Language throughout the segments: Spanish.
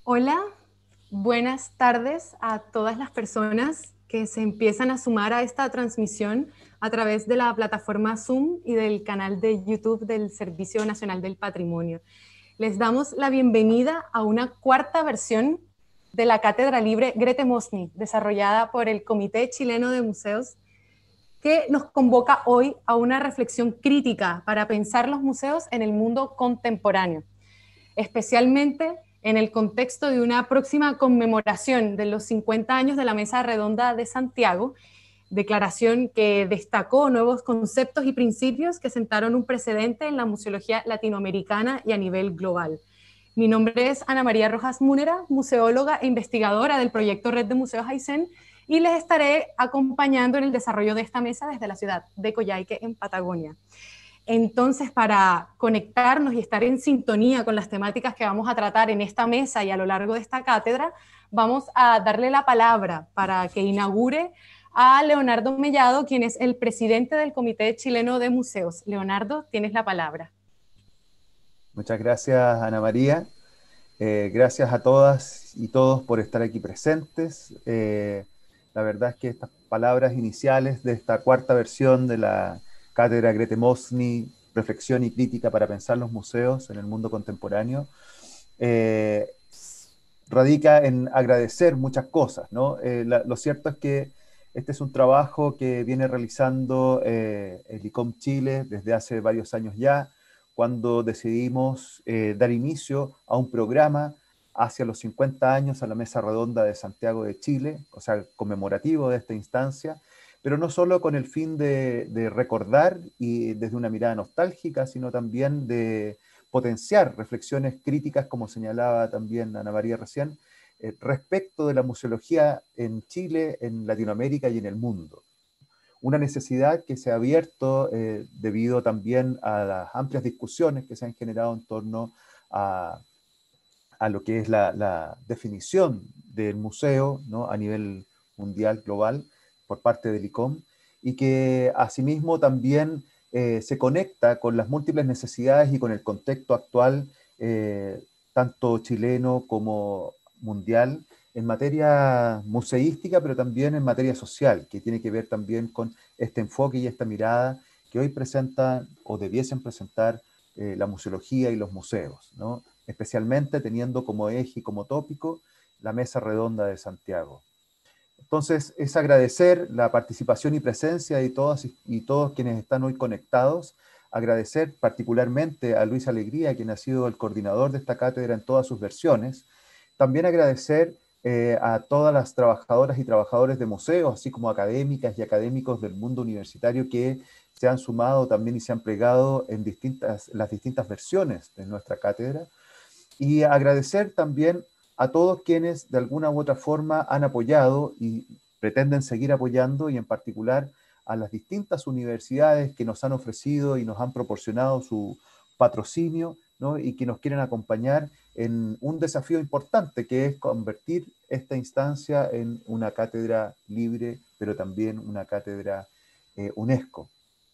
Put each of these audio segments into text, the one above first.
Hola, buenas tardes a todas las personas que se empiezan a sumar a esta transmisión a través de la plataforma Zoom y del canal de YouTube del Servicio Nacional del Patrimonio. Les damos la bienvenida a una cuarta versión de la Cátedra Libre Grete Mosny, desarrollada por el Comité Chileno de Museos, que nos convoca hoy a una reflexión crítica para pensar los museos en el mundo contemporáneo, especialmente en el contexto de una próxima conmemoración de los 50 años de la Mesa Redonda de Santiago, declaración que destacó nuevos conceptos y principios que sentaron un precedente en la museología latinoamericana y a nivel global. Mi nombre es Ana María Rojas Múnera, museóloga e investigadora del proyecto Red de Museos Aysén, y les estaré acompañando en el desarrollo de esta mesa desde la ciudad de Coyhaique, en Patagonia. Entonces, para conectarnos y estar en sintonía con las temáticas que vamos a tratar en esta mesa y a lo largo de esta cátedra, vamos a darle la palabra para que inaugure a Leonardo Mellado, quien es el presidente del Comité Chileno de Museos. Leonardo, tienes la palabra. Muchas gracias, Ana María. Gracias a todas y todos por estar aquí presentes. La verdad es que estas palabras iniciales de esta cuarta versión de la Cátedra Grete Mosny, Reflexión y Crítica para Pensar los Museos en el Mundo Contemporáneo, eh, radica en agradecer muchas cosas, ¿no? Lo cierto es que este es un trabajo que viene realizando el ICOM Chile desde hace varios años ya, cuando decidimos dar inicio a un programa hacia los 50 años a la Mesa Redonda de Santiago de Chile, o sea, conmemorativo de esta instancia, pero no solo con el fin de recordar y desde una mirada nostálgica, sino también de potenciar reflexiones críticas, como señalaba también Ana María recién, respecto de la museología en Chile, en Latinoamérica y en el mundo. Una necesidad que se ha abierto debido también a las amplias discusiones que se han generado en torno a, a lo que es la definición del museo, ¿no?, a nivel mundial, global, por parte del ICOM, y que asimismo también se conecta con las múltiples necesidades y con el contexto actual, tanto chileno como mundial, en materia museística, pero también en materia social, que tiene que ver también con este enfoque y esta mirada que hoy presentan o debiesen presentar la museología y los museos, ¿no?, especialmente teniendo como eje y como tópico la Mesa Redonda de Santiago. Entonces, es agradecer la participación y presencia de todas y todos quienes están hoy conectados, agradecer particularmente a Luis Alegría, quien ha sido el coordinador de esta cátedra en todas sus versiones, también agradecer a todas las trabajadoras y trabajadores de museos, así como académicas y académicos del mundo universitario que se han sumado también y se han plegado en las distintas versiones de nuestra cátedra, y agradecer también a todos quienes de alguna u otra forma han apoyado y pretenden seguir apoyando, y en particular a las distintas universidades que nos han ofrecido y nos han proporcionado su patrocinio, ¿no?, y que nos quieren acompañar en un desafío importante, que es convertir esta instancia en una cátedra libre, pero también una cátedra UNESCO.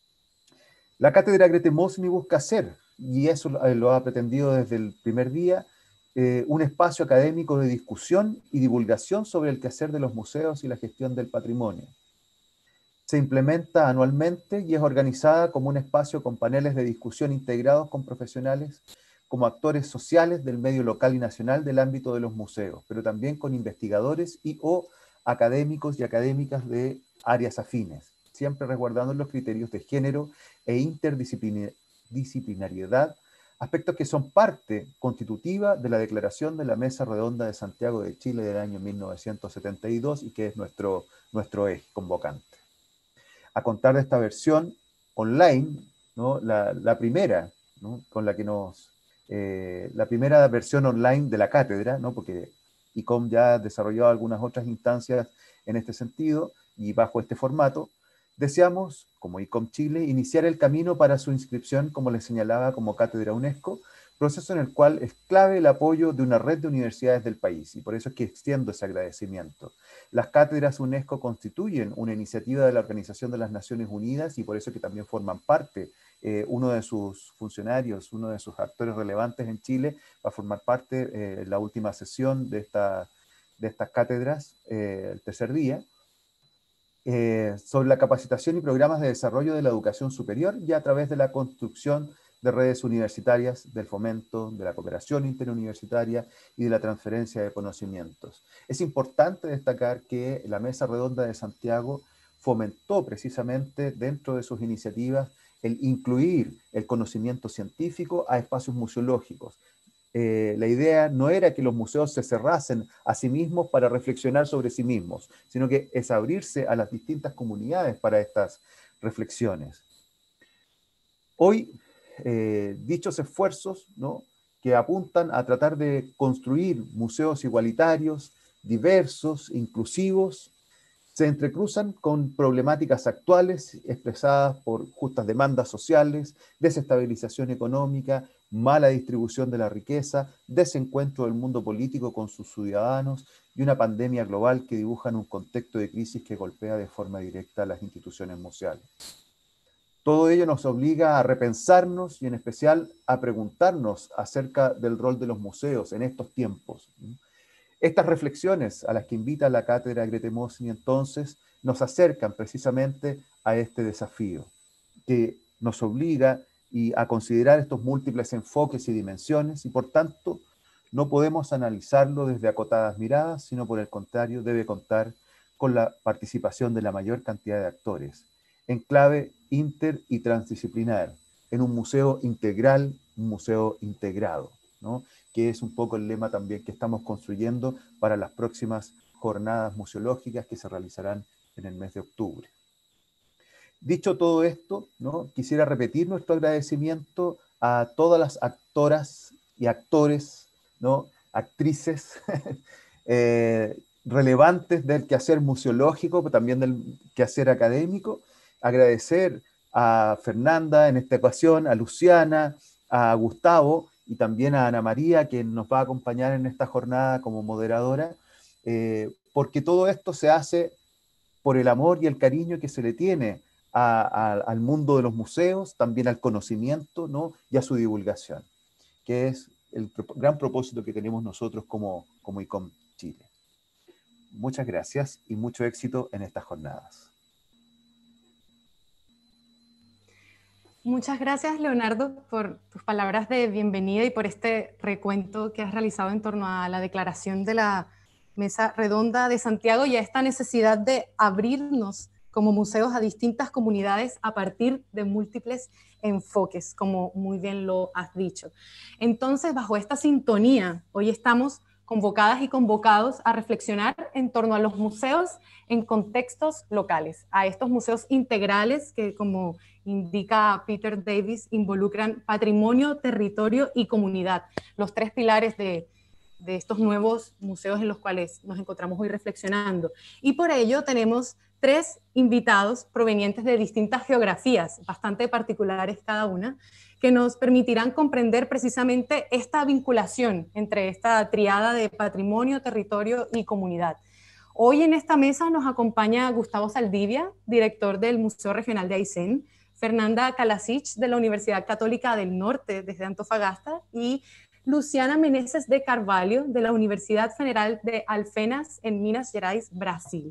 La cátedra Grete Mosny busca ser, y eso lo ha pretendido desde el primer día, un espacio académico de discusión y divulgación sobre el quehacer de los museos y la gestión del patrimonio. Se implementa anualmente y es organizada como un espacio con paneles de discusión integrados con profesionales como actores sociales del medio local y nacional del ámbito de los museos, pero también con investigadores y o académicos y académicas de áreas afines, siempre resguardando los criterios de género e interdisciplinariedad, aspectos que son parte constitutiva de la Declaración de la Mesa Redonda de Santiago de Chile del año 1972 y que es nuestro eje convocante. A contar de esta versión online, ¿no?, la primera, ¿no?, con la que la primera versión online de la cátedra, ¿no?, porque ICOM ya ha desarrollado algunas otras instancias en este sentido y bajo este formato, deseamos, como ICOM Chile, iniciar el camino para su inscripción, como les señalaba, como cátedra UNESCO, proceso en el cual es clave el apoyo de una red de universidades del país, y por eso es que extiendo ese agradecimiento. Las cátedras UNESCO constituyen una iniciativa de la Organización de las Naciones Unidas y por eso que también forman parte uno de sus funcionarios, uno de sus actores relevantes en Chile, va a formar parte en la última sesión de estas cátedras, el tercer día, sobre la capacitación y programas de desarrollo de la educación superior y a través de la construcción de redes universitarias, del fomento, de la cooperación interuniversitaria y de la transferencia de conocimientos. Es importante destacar que la Mesa Redonda de Santiago fomentó precisamente dentro de sus iniciativas el incluir el conocimiento científico a espacios museológicos. La idea no era que los museos se cerrasen a sí mismos para reflexionar sobre sí mismos, sino que es abrirse a las distintas comunidades para estas reflexiones. Hoy, dichos esfuerzos, ¿no?, que apuntan a tratar de construir museos igualitarios, diversos, inclusivos, se entrecruzan con problemáticas actuales expresadas por justas demandas sociales, desestabilización económica, mala distribución de la riqueza, desencuentro del mundo político con sus ciudadanos y una pandemia global que dibujan un contexto de crisis que golpea de forma directa a las instituciones museales. Todo ello nos obliga a repensarnos y en especial a preguntarnos acerca del rol de los museos en estos tiempos. Estas reflexiones a las que invita la cátedra Grete Mosny entonces nos acercan precisamente a este desafío que nos obliga a considerar estos múltiples enfoques y dimensiones y por tanto no podemos analizarlo desde acotadas miradas, sino por el contrario debe contar con la participación de la mayor cantidad de actores en clave inter y transdisciplinar, en un museo integral, un museo integrado, ¿no?, que es un poco el lema también que estamos construyendo para las próximas jornadas museológicas que se realizarán en el mes de octubre. Dicho todo esto, ¿no?, quisiera repetir nuestro agradecimiento a todas las actoras y actores, ¿no?, actrices relevantes del quehacer museológico, pero también del quehacer académico. Agradecer a Fernanda en esta ocasión, a Luciana, a Gustavo y también a Ana María, que nos va a acompañar en esta jornada como moderadora, porque todo esto se hace por el amor y el cariño que se le tiene al mundo de los museos, también al conocimiento, ¿no?, y a su divulgación, que es el gran propósito que tenemos nosotros como ICOM Chile. Muchas gracias y mucho éxito en estas jornadas. Muchas gracias, Leonardo, por tus palabras de bienvenida y por este recuento que has realizado en torno a la declaración de la Mesa Redonda de Santiago y a esta necesidad de abrirnos como museos a distintas comunidades a partir de múltiples enfoques, como muy bien lo has dicho. Entonces, bajo esta sintonía, hoy estamos convocadas y convocados a reflexionar en torno a los museos en contextos locales, a estos museos integrales que, como indica Peter Davis, involucran patrimonio, territorio y comunidad, los tres pilares de estos nuevos museos en los cuales nos encontramos hoy reflexionando. Y por ello tenemos tres invitados provenientes de distintas geografías, bastante particulares cada una, que nos permitirán comprender precisamente esta vinculación entre esta triada de patrimonio, territorio y comunidad. Hoy en esta mesa nos acompaña Gustavo Saldivia, director del Museo Regional de Aysén, Fernanda Kalasic, de la Universidad Católica del Norte, desde Antofagasta, y Luciana Meneses de Carvalho, de la Universidad Federal de Alfenas, en Minas Gerais, Brasil.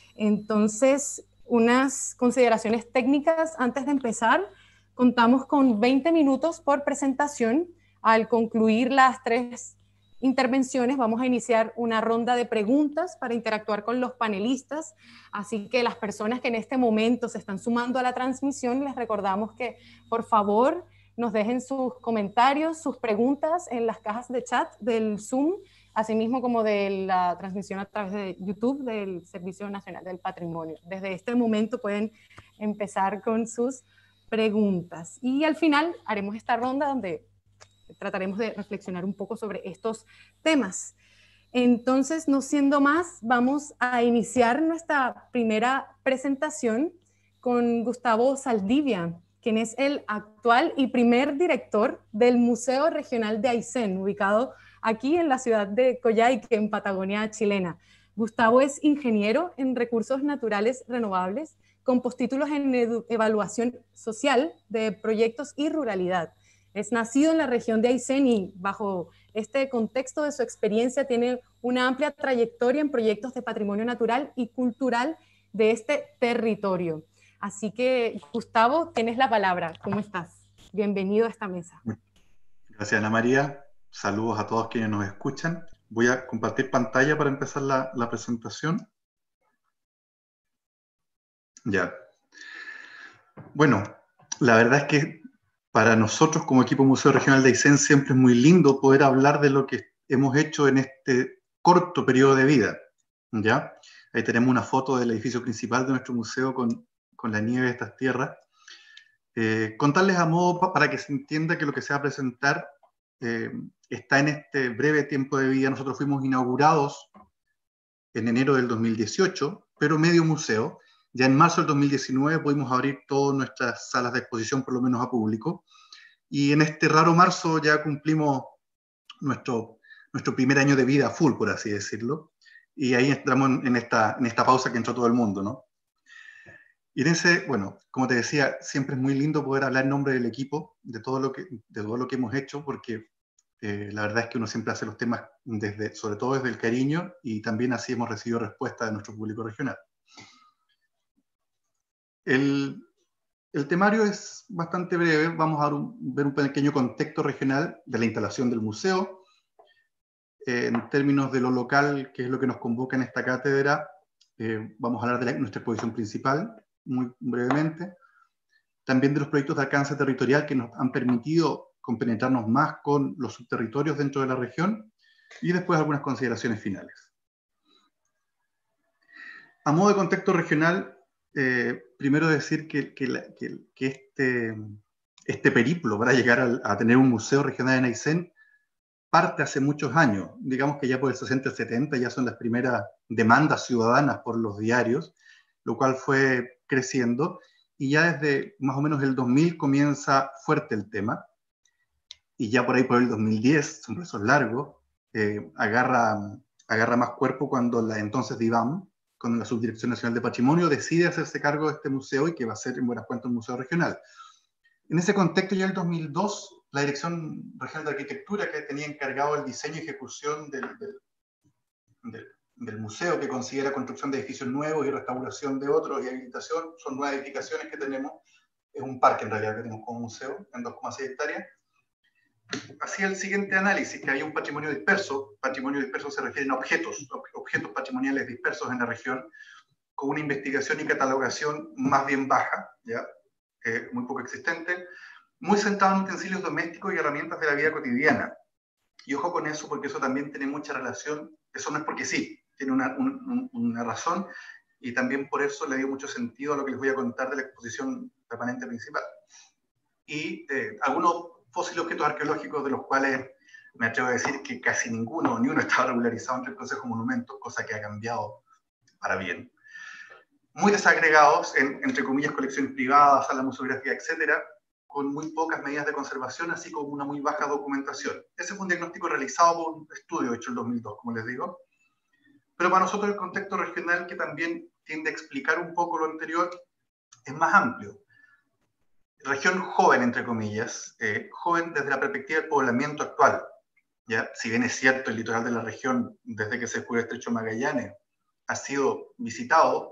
Entonces, unas consideraciones técnicas antes de empezar. Contamos con 20 minutos por presentación. Al concluir las tres intervenciones, vamos a iniciar una ronda de preguntas para interactuar con los panelistas, así que las personas que en este momento se están sumando a la transmisión, les recordamos que por favor nos dejen sus comentarios, sus preguntas en las cajas de chat del Zoom, asimismo como de la transmisión a través de YouTube del Servicio Nacional del Patrimonio. Desde este momento pueden empezar con sus preguntas y al final haremos esta ronda donde trataremos de reflexionar un poco sobre estos temas. Entonces, no siendo más, vamos a iniciar nuestra primera presentación con Gustavo Saldivia, quien es el actual y primer director del Museo Regional de Aysén, ubicado aquí en la ciudad de Coyhaique, en Patagonia chilena. Gustavo es ingeniero en recursos naturales renovables, con postítulos en evaluación social de proyectos y ruralidad. Es nacido en la región de Aysén y bajo este contexto de su experiencia tiene una amplia trayectoria en proyectos de patrimonio natural y cultural de este territorio. Así que, Gustavo, tienes la palabra. ¿Cómo estás? Bienvenido a esta mesa. Gracias, Ana María. Saludos a todos quienes nos escuchan. Voy a compartir pantalla para empezar la presentación. Ya. Bueno, la verdad es que para nosotros como equipo Museo Regional de Aysén siempre es muy lindo poder hablar de lo que hemos hecho en este corto periodo de vida. ¿Ya? Ahí tenemos una foto del edificio principal de nuestro museo con la nieve de estas tierras. Contarles a modo para que se entienda que lo que se va a presentar está en este breve tiempo de vida. Nosotros fuimos inaugurados en enero del 2018, pero medio museo. Ya en marzo del 2019 pudimos abrir todas nuestras salas de exposición, por lo menos a público. Y en este raro marzo ya cumplimos nuestro primer año de vida full, por así decirlo. Y ahí entramos en esta pausa que entró todo el mundo, ¿no? Y en ese, bueno, como te decía, siempre es muy lindo poder hablar en nombre del equipo, de todo lo que hemos hecho, porque la verdad es que uno siempre hace los temas sobre todo desde el cariño, y también así hemos recibido respuesta de nuestro público regional. El temario es bastante breve. Vamos a ver un pequeño contexto regional de la instalación del museo, en términos de lo local, que es lo que nos convoca en esta cátedra. Vamos a hablar de nuestra exposición principal, muy brevemente. También de los proyectos de alcance territorial que nos han permitido compenetrarnos más con los subterritorios dentro de la región, y después algunas consideraciones finales. A modo de contexto regional, primero decir que este periplo para llegar a tener un museo regional en Aysén parte hace muchos años. Digamos que ya por el 60 y 70 ya son las primeras demandas ciudadanas por los diarios, lo cual fue creciendo, y ya desde más o menos el 2000 comienza fuerte el tema, y ya por ahí por el 2010, son procesos largos, agarra más cuerpo cuando la entonces DIVAM, con la Subdirección Nacional de Patrimonio, decide hacerse cargo de este museo, y que va a ser en buenas cuentas un museo regional. En ese contexto, ya en el 2002, la Dirección Regional de Arquitectura, que tenía encargado el diseño y ejecución del museo, que considera construcción de edificios nuevos y restauración de otros y habilitación, son 9 edificaciones que tenemos, es un parque en realidad que tenemos como museo, en 2,6 hectáreas, hacía el siguiente análisis, que había un patrimonio disperso. Patrimonio disperso se refiere a objetos patrimoniales dispersos en la región, con una investigación y catalogación más bien baja, ¿ya? Muy poco existente, muy centrado en utensilios domésticos y herramientas de la vida cotidiana. Y ojo con eso, porque eso también tiene mucha relación, eso no es porque sí, tiene una razón, y también por eso le dio mucho sentido a lo que les voy a contar de la exposición permanente principal. Y algunos fósiles objetos arqueológicos, de los cuales me atrevo a decir que casi ninguno, ni uno estaba regularizado entre el Consejo de Monumentos, cosa que ha cambiado para bien. Muy desagregados, entre comillas, colecciones privadas, salas museográficas, etcétera, con muy pocas medidas de conservación, así como una muy baja documentación. Ese fue un diagnóstico realizado por un estudio hecho en 2002, como les digo. Pero para nosotros el contexto regional, que también tiende a explicar un poco lo anterior, es más amplio. Región joven, entre comillas, joven desde la perspectiva del poblamiento actual. ¿Ya? Si bien es cierto, el litoral de la región, desde que se descubrió el Estrecho de Magallanes, ha sido visitado,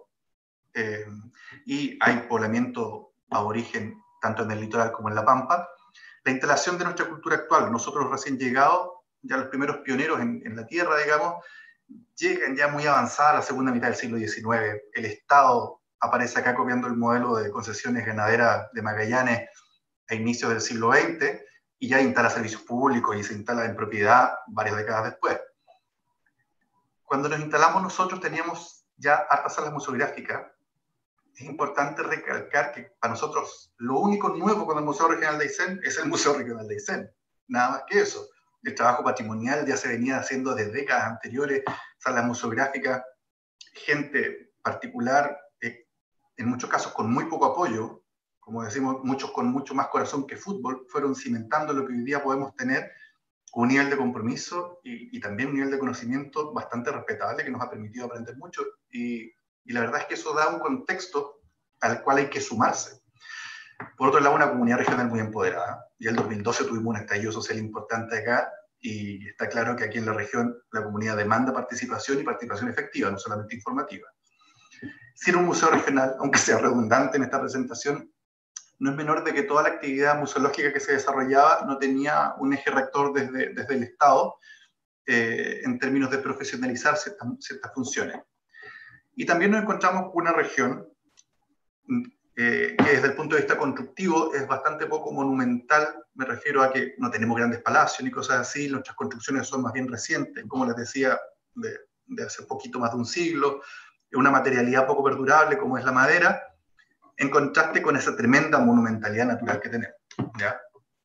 y hay poblamiento aborigen tanto en el litoral como en la Pampa. La instalación de nuestra cultura actual, nosotros recién llegados, ya los primeros pioneros en la tierra, digamos, llegan ya muy avanzada a la segunda mitad del siglo XIX. El Estado aparece acá copiando el modelo de concesiones ganaderas de Magallanes a inicios del siglo XX, y ya instala servicios públicos y se instala en propiedad varias décadas después. Cuando nos instalamos nosotros teníamos ya hartas salas museográficas. Es importante recalcar que para nosotros lo único nuevo con el Museo Regional de Aysén es el Museo Regional de Aysén, nada más que eso. El trabajo patrimonial ya se venía haciendo desde décadas anteriores, salas museográficas, gente particular, en muchos casos con muy poco apoyo, como decimos, muchos con mucho más corazón que fútbol, fueron cimentando lo que hoy día podemos tener, con un nivel de compromiso y también un nivel de conocimiento bastante respetable, que nos ha permitido aprender mucho. Y la verdad es que eso da un contexto al cual hay que sumarse. Por otro lado, una comunidad regional muy empoderada. Ya en el 2012 tuvimos un estallido social importante acá, y está claro que aquí en la región la comunidad demanda participación y participación efectiva, no solamente informativa. Si era un museo regional, aunque sea redundante en esta presentación, no es menor de que toda la actividad museológica que se desarrollaba no tenía un eje rector desde el Estado en términos de profesionalizar ciertas funciones. Y también nos encontramos con una región que desde el punto de vista constructivo es bastante poco monumental. Me refiero a que no tenemos grandes palacios ni cosas así, nuestras construcciones son más bien recientes, como les decía, de hace poquito más de un siglo, una materialidad poco perdurable como es la madera, en contraste con esa tremenda monumentalidad natural que tenemos, ¿ya?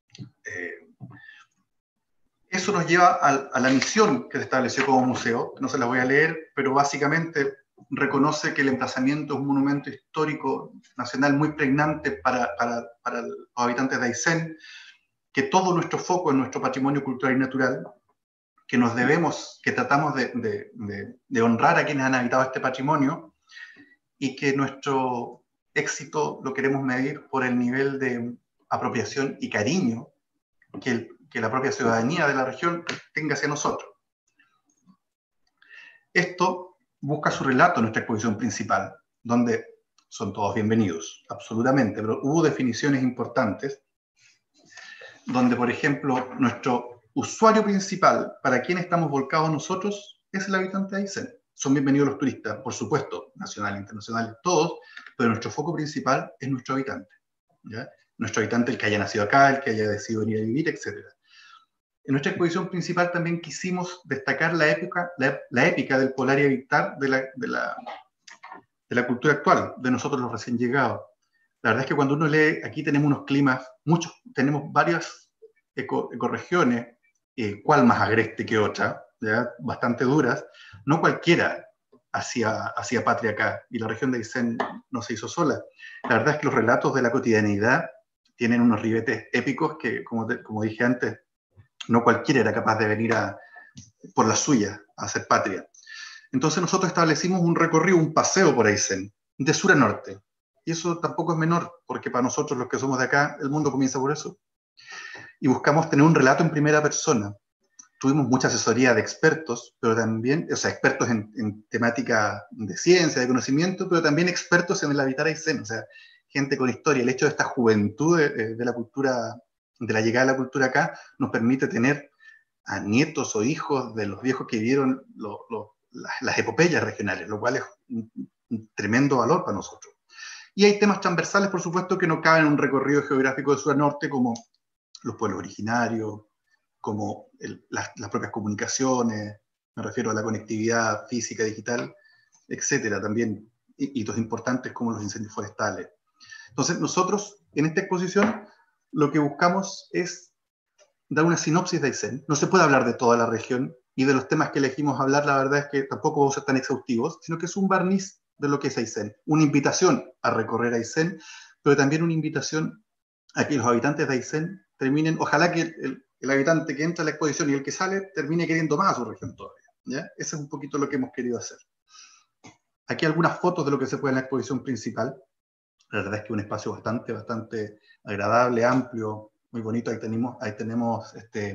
Eso nos lleva a la misión que se estableció como museo. No se la voy a leer, pero básicamente reconoce que el emplazamiento es un monumento histórico nacional muy pregnante para los habitantes de Aysén, que todo nuestro foco es nuestro patrimonio cultural y natural, que tratamos de honrar a quienes han habitado este patrimonio, y que nuestro éxito lo queremos medir por el nivel de apropiación y cariño que la propia ciudadanía de la región tenga hacia nosotros. Esto busca su relato en nuestra exposición principal, donde son todos bienvenidos, absolutamente, pero hubo definiciones importantes, donde, por ejemplo, nuestro usuario principal, para quien estamos volcados nosotros, es el habitante de Aysén. Son bienvenidos los turistas, por supuesto, nacionales, internacionales, todos, pero nuestro foco principal es nuestro habitante, ¿ya? Nuestro habitante, el que haya nacido acá, el que haya decidido venir a vivir, etc. En nuestra exposición principal también quisimos destacar la épica del Polar y Habitar de la cultura actual, de nosotros los recién llegados. La verdad es que cuando uno lee, aquí tenemos unos climas, tenemos varias ecorregiones, cuál más agreste que otra, ¿ya? Bastante duras. No cualquiera hacía patria acá, y la región de Aysén no se hizo sola. La verdad es que los relatos de la cotidianidad tienen unos ribetes épicos que, como dije antes, no cualquiera era capaz de venir por la suya a hacer patria. Entonces nosotros establecimos un recorrido, un paseo por Aysén, de sur a norte. Y eso tampoco es menor, porque para nosotros los que somos de acá, el mundo comienza por eso. Y buscamos tener un relato en primera persona. Tuvimos mucha asesoría de expertos, pero también, o sea, expertos en temática de ciencia, de conocimiento, pero también expertos en el habitar Aysén, o sea, gente con historia. El hecho de esta juventud de la cultura, de la llegada de la cultura acá, nos permite tener a nietos o hijos de los viejos que vivieron las epopeyas regionales, lo cual es un tremendo valor para nosotros. Y hay temas transversales, por supuesto, que no caben en un recorrido geográfico de sur a norte, como los pueblos originarios, como las propias comunicaciones, me refiero a la conectividad física, digital, etcétera. También hitos importantes como los incendios forestales. Entonces, nosotros, en esta exposición, lo que buscamos es dar una sinopsis de Aysén. No se puede hablar de toda la región, y de los temas que elegimos hablar, la verdad es que tampoco vamos a ser tan exhaustivos, sino que es un barniz de lo que es Aysén. Una invitación a recorrer Aysén, pero también una invitación a que los habitantes de Aysén terminen, ojalá que el habitante que entra a la exposición y el que sale termine queriendo más a su región todavía, ¿ya? Ese es un poquito lo que hemos querido hacer. Aquí algunas fotos de lo que se puede en la exposición principal. La verdad es que es un espacio bastante agradable, amplio, muy bonito. Ahí tenemos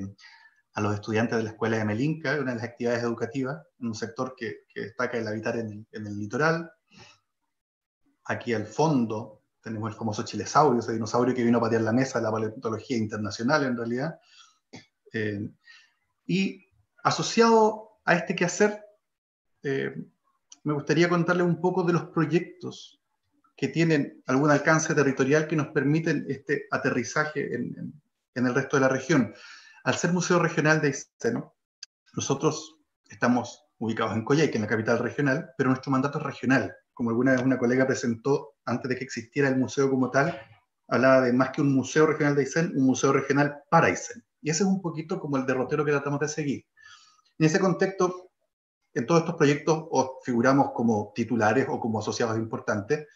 a los estudiantes de la Escuela de Melinca, una de las actividades educativas, en un sector que destaca el habitar en el litoral. Aquí al fondo tenemos el famoso chilesaurio, ese dinosaurio que vino a patear la mesa de la paleontología internacional, en realidad. Y asociado a este quehacer, me gustaría contarles un poco de los proyectos que tienen algún alcance territorial que nos permiten este aterrizaje en el resto de la región. Al ser Museo Regional de Aysén, nosotros estamos ubicados en Coyhaique, en la capital regional, pero nuestro mandato es regional. Como alguna vez una colega presentó, antes de que existiera el museo como tal, hablaba de más que un museo regional de Aysén, un museo regional para Aysén. Y ese es un poquito como el derrotero que tratamos de seguir. En ese contexto, en todos estos proyectos figuramos como titulares o como asociados importantes,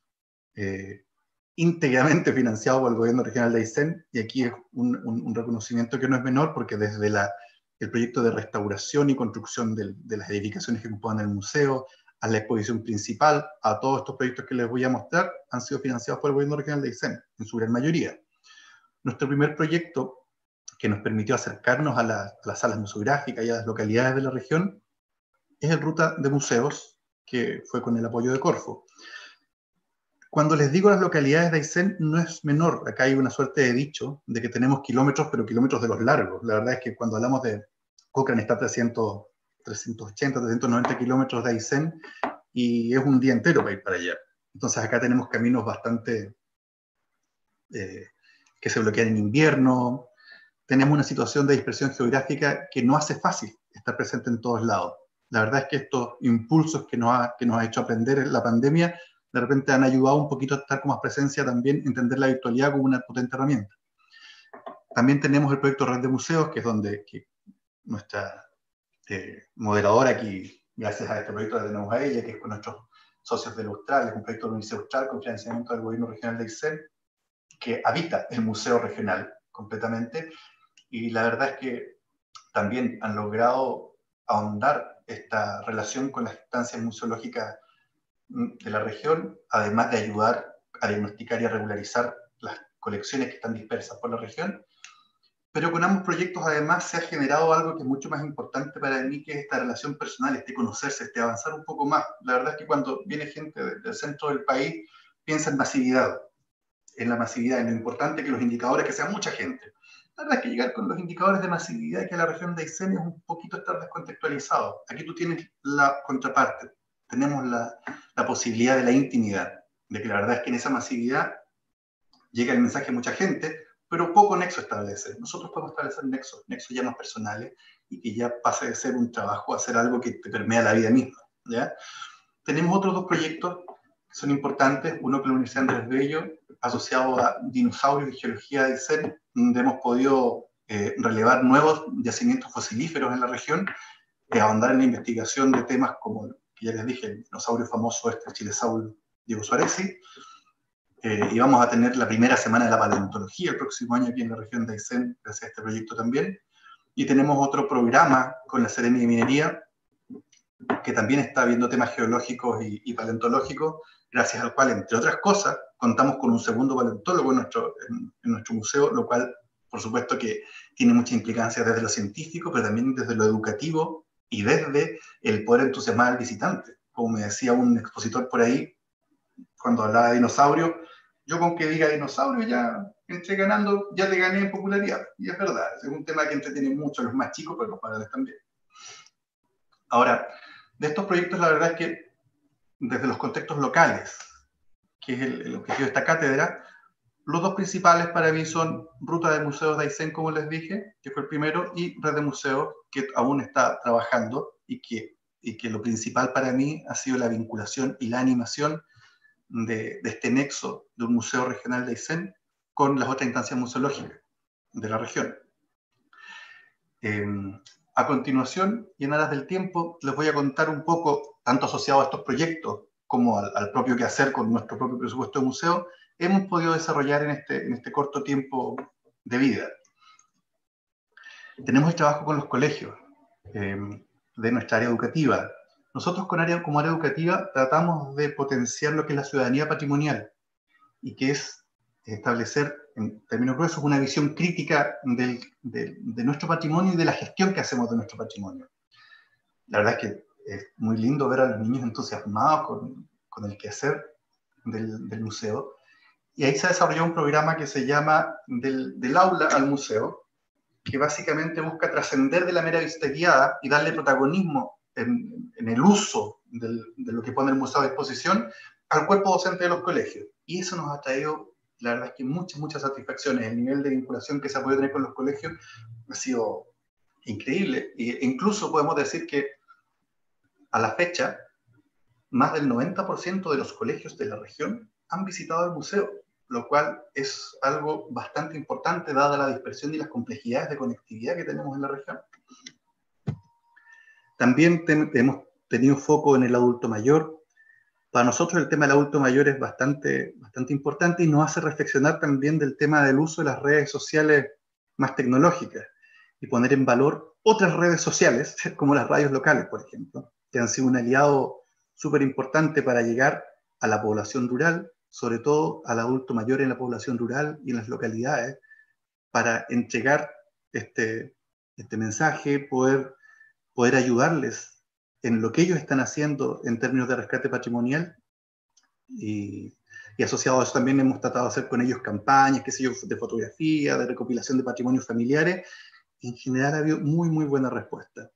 íntegramente financiado por el gobierno regional de Aysén, y aquí es un reconocimiento que no es menor, porque desde el proyecto de restauración y construcción de las edificaciones que componen el museo, a la exposición principal, a todos estos proyectos que les voy a mostrar, han sido financiados por el Gobierno Regional de Aysén, en su gran mayoría. Nuestro primer proyecto, que nos permitió acercarnos a las salas museográficas y a las localidades de la región, es el Ruta de Museos, que fue con el apoyo de Corfo. Cuando les digo las localidades de Aysén, no es menor. Acá hay una suerte de dicho de que tenemos kilómetros, pero kilómetros de los largos. La verdad es que cuando hablamos de Cochrane está a 380, 390 kilómetros de Aysén, y es un día entero para ir para allá. Entonces acá tenemos caminos bastante que se bloquean en invierno. Tenemos una situación de dispersión geográfica que no hace fácil estar presente en todos lados. La verdad es que estos impulsos que nos ha hecho aprender en la pandemia, de repente han ayudado un poquito a estar con más presencia también, entender la virtualidad como una potente herramienta. También tenemos el proyecto Red de Museos, que es donde nuestra moderadora aquí, gracias a este proyecto la tenemos a ella, que es con nuestros socios del Austral, es un proyecto de la Universidad Austral con financiamiento del Gobierno Regional de Aysén, que habita el Museo Regional completamente, y la verdad es que también han logrado ahondar esta relación con las instancias museológicas de la región, además de ayudar a diagnosticar y a regularizar las colecciones que están dispersas por la región. Pero con ambos proyectos además se ha generado algo que es mucho más importante para mí, que es esta relación personal, este conocerse, este avanzar un poco más. La verdad es que cuando viene gente del centro del país, piensa en masividad, en la masividad, en lo importante que los indicadores, que sea mucha gente. La verdad es que llegar con los indicadores de masividad que a la región de Aysén es un poquito estar descontextualizado. Aquí tú tienes la contraparte. Tenemos la posibilidad de la intimidad, de que la verdad es que en esa masividad llega el mensaje a mucha gente, pero poco nexo establece. Nosotros podemos establecer nexos ya más personales, y que ya pase de ser un trabajo a ser algo que te permea la vida misma, ¿ya? Tenemos otros dos proyectos que son importantes, uno con la Universidad Andrés Bello, asociado a dinosaurios y geología de Aysén, donde hemos podido relevar nuevos yacimientos fosilíferos en la región, ahondar en la investigación de temas como, que ya les dije, el dinosaurio famoso el Chilesaurus Diego Suárez, y vamos a tener la primera semana de la paleontología el próximo año aquí en la región de Aysén, gracias a este proyecto también. Y tenemos otro programa con la Seremi de Minería, que también está viendo temas geológicos y paleontológicos, gracias al cual, entre otras cosas, contamos con un segundo paleontólogo en nuestro museo, lo cual, por supuesto, que tiene mucha implicancia desde lo científico, pero también desde lo educativo y desde el poder entusiasmar al visitante. Como me decía un expositor por ahí, cuando hablaba de dinosaurio, yo con que diga dinosaurio ya entré ganando, ya le gané en popularidad. Y es verdad, es un tema que entretiene mucho a los más chicos, pero a los padres también. Ahora, de estos proyectos, la verdad es que desde los contextos locales, que es el objetivo de esta cátedra, los dos principales para mí son Ruta de Museos de Aysén, como les dije, que fue el primero, y Red de Museos, que aún está trabajando, y que lo principal para mí ha sido la vinculación y la animación de este nexo de un museo regional de Aysén con las otras instancias museológicas de la región. A continuación, y en aras del tiempo, les voy a contar un poco, tanto asociado a estos proyectos como al propio quehacer con nuestro propio presupuesto de museo, hemos podido desarrollar en este corto tiempo de vida. Tenemos el trabajo con los colegios de nuestra área educativa. Nosotros como área educativa tratamos de potenciar lo que es la ciudadanía patrimonial, y que es establecer, en términos gruesos, una visión crítica de nuestro patrimonio y de la gestión que hacemos de nuestro patrimonio. La verdad es que es muy lindo ver a los niños entusiasmados con el quehacer del museo, y ahí se ha desarrollado un programa que se llama Del aula al museo, que básicamente busca trascender de la mera visita guiada y darle protagonismo en el uso de lo que pone el museo a disposición al cuerpo docente de los colegios. Y eso nos ha traído, la verdad es que muchas satisfacciones. El nivel de vinculación que se ha podido tener con los colegios ha sido increíble. E incluso podemos decir que a la fecha, más del 90% de los colegios de la región han visitado el museo, lo cual es algo bastante importante dada la dispersión y las complejidades de conectividad que tenemos en la región. También hemos tenido foco en el adulto mayor. Para nosotros el tema del adulto mayor es bastante importante, y nos hace reflexionar también del tema del uso de las redes sociales más tecnológicas y poner en valor otras redes sociales, como las radios locales, por ejemplo, que han sido un aliado súper importante para llegar a la población rural, sobre todo al adulto mayor en la población rural y en las localidades, para entregar este mensaje, poder ayudarles en lo que ellos están haciendo en términos de rescate patrimonial. Y asociado a eso también hemos tratado de hacer con ellos campañas, qué sé yo, de fotografía, de recopilación de patrimonios familiares. En general ha habido muy, muy buena respuesta.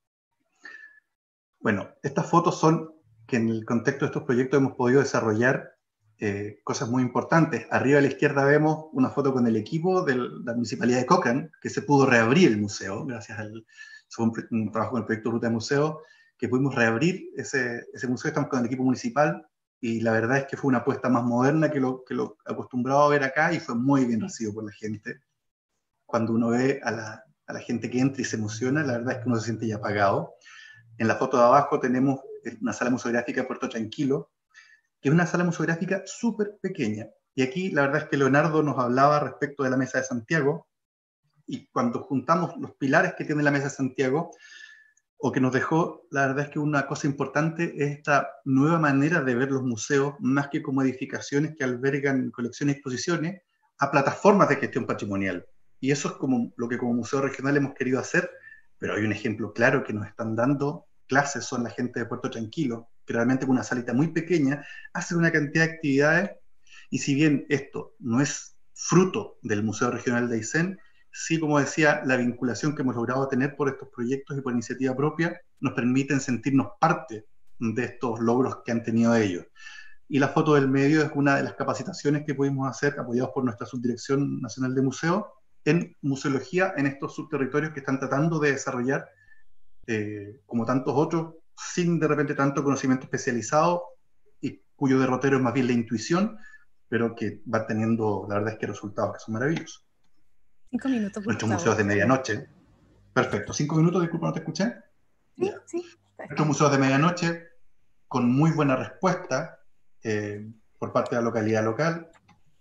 Bueno, estas fotos son que en el contexto de estos proyectos hemos podido desarrollar cosas muy importantes. Arriba a la izquierda vemos una foto con el equipo de la Municipalidad de Cochrane, que se pudo reabrir el museo, gracias al un trabajo con el proyecto Ruta de Museo, que pudimos reabrir ese museo. Estamos con el equipo municipal, y la verdad es que fue una apuesta más moderna que lo acostumbrado a ver acá, y fue muy bien recibido por la gente. Cuando uno ve a la gente que entra y se emociona, la verdad es que uno se siente ya pagado. En la foto de abajo tenemos una sala museográfica de Puerto Tranquilo, que es una sala museográfica súper pequeña. Y aquí la verdad es que Leonardo nos hablaba respecto de la Mesa de Santiago, y cuando juntamos los pilares que tiene la Mesa de Santiago, o que nos dejó, la verdad es que una cosa importante es esta nueva manera de ver los museos, más que como edificaciones que albergan colecciones y exposiciones, a plataformas de gestión patrimonial. Y eso es como lo que como Museo Regional hemos querido hacer, pero hay un ejemplo claro que nos están dando clases, son la gente de Puerto Tranquilo, que realmente con una salita muy pequeña hacen una cantidad de actividades, y si bien esto no es fruto del Museo Regional de Aysén, sí, como decía, la vinculación que hemos logrado tener por estos proyectos y por iniciativa propia nos permiten sentirnos parte de estos logros que han tenido ellos. Y la foto del medio es una de las capacitaciones que pudimos hacer, apoyados por nuestra Subdirección Nacional de Museos, en museología en estos subterritorios que están tratando de desarrollar, como tantos otros, sin de repente tanto conocimiento especializado, y cuyo derrotero es más bien la intuición, pero que va teniendo, la verdad es que resultados que son maravillosos. 5 minutos, Nuestros Gustavo. museos de medianoche. Perfecto. 5 minutos, disculpa, ¿no te escuché? Sí, sí. Nuestros museos de medianoche, con muy buena respuesta por parte de la localidad local.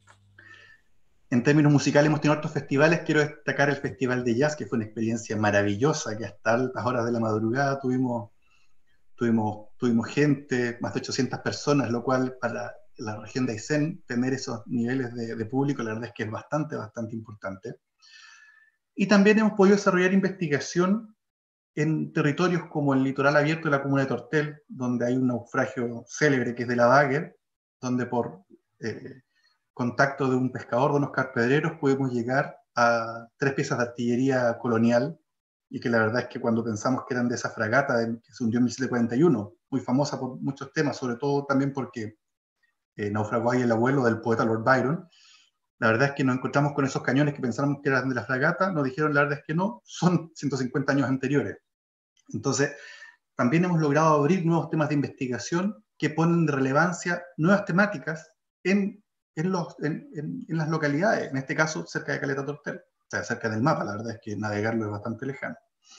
En términos musicales hemos tenido otros festivales. Quiero destacar el Festival de Jazz, que fue una experiencia maravillosa, que hasta altas horas de la madrugada tuvimos gente, más de 800 personas, lo cual para la región de Aysén, tener esos niveles de público, la verdad es que es bastante importante. Y también hemos podido desarrollar investigación en territorios como el litoral abierto de la comuna de Tortel, donde hay un naufragio célebre que es de la Bagger, donde por contacto de un pescador, de unos carpedreros, pudimos llegar a 3 piezas de artillería colonial, y que la verdad es que cuando pensamos que eran de esa fragata que se hundió en 1741, muy famosa por muchos temas, sobre todo también porque naufragó ahí el abuelo del poeta Lord Byron. La verdad es que nos encontramos con esos cañones que pensábamos que eran de la fragata, nos dijeron la verdad es que no, son 150 años anteriores. Entonces, también hemos logrado abrir nuevos temas de investigación que ponen de relevancia nuevas temáticas en las localidades, en este caso cerca de Caleta Tortel, o sea, cerca del mapa. La verdad es que navegarlo es bastante lejano.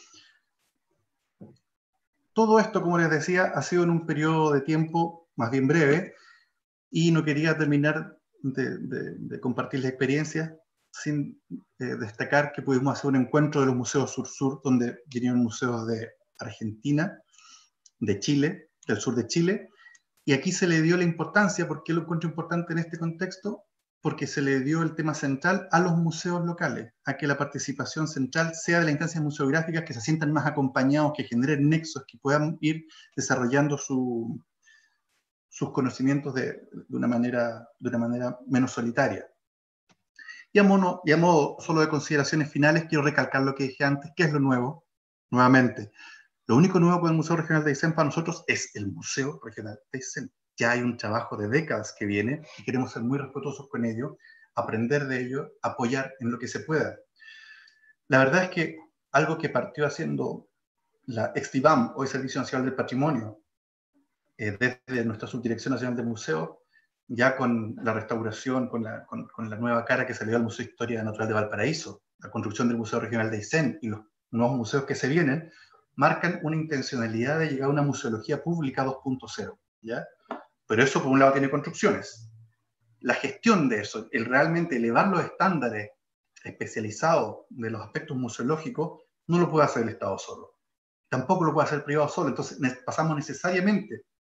Todo esto, como les decía, ha sido en un periodo de tiempo más bien breve, y no quería terminar de compartir la experiencia sin destacar que pudimos hacer un encuentro de los museos sur-sur, donde vinieron museos de Argentina, de Chile, del sur de Chile, y aquí se le dio la importancia. ¿Por qué lo encuentro importante en este contexto? Porque se le dio el tema central a los museos locales, a que la participación central sea de las instancias museográficas, que se sientan más acompañados, que generen nexos, que puedan ir desarrollando sus conocimientos de una manera menos solitaria. Y a modo solo de consideraciones finales, quiero recalcar lo que dije antes. ¿Qué es lo nuevo? Nuevamente, lo único nuevo con el Museo Regional de Aysén para nosotros es el Museo Regional de Aysén. Ya hay un trabajo de décadas que viene, y queremos ser muy respetuosos con ello, aprender de ello, apoyar en lo que se pueda. La verdad es que algo que partió haciendo la Extibam, hoy Servicio Nacional del Patrimonio, desde nuestra Subdirección Nacional de Museos, ya con la restauración, con la nueva cara que salió al Museo de Historia Natural de Valparaíso, la construcción del Museo Regional de Aysén y los nuevos museos que se vienen, marcan una intencionalidad de llegar a una museología pública 2.0, ¿ya? Pero eso, por un lado, tiene construcciones. La gestión de eso, el realmente elevar los estándares especializados de los aspectos museológicos, no lo puede hacer el Estado solo. Tampoco lo puede hacer el privado solo. Entonces pasamos necesariamente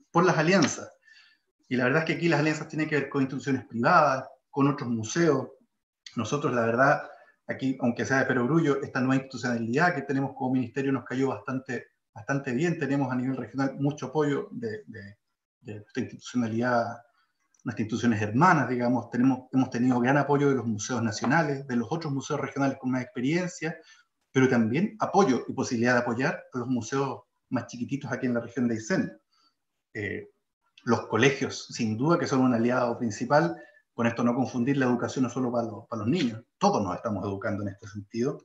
por las alianzas. Y la verdad es que aquí las alianzas tienen que ver con instituciones privadas, con otros museos. Nosotros, la verdad, aquí, aunque sea de perogrullo, esta nueva institucionalidad que tenemos como ministerio nos cayó bastante bien. Tenemos a nivel regional mucho apoyo de esta institucionalidad, nuestras instituciones hermanas, digamos. Hemos tenido gran apoyo de los museos nacionales, de los otros museos regionales con más experiencia, pero también apoyo y posibilidad de apoyar a los museos más chiquititos aquí en la región de Aysén. Los colegios, sin duda, que son un aliado principal. Con esto no confundir la educación no solo para los niños, todos nos estamos educando en este sentido.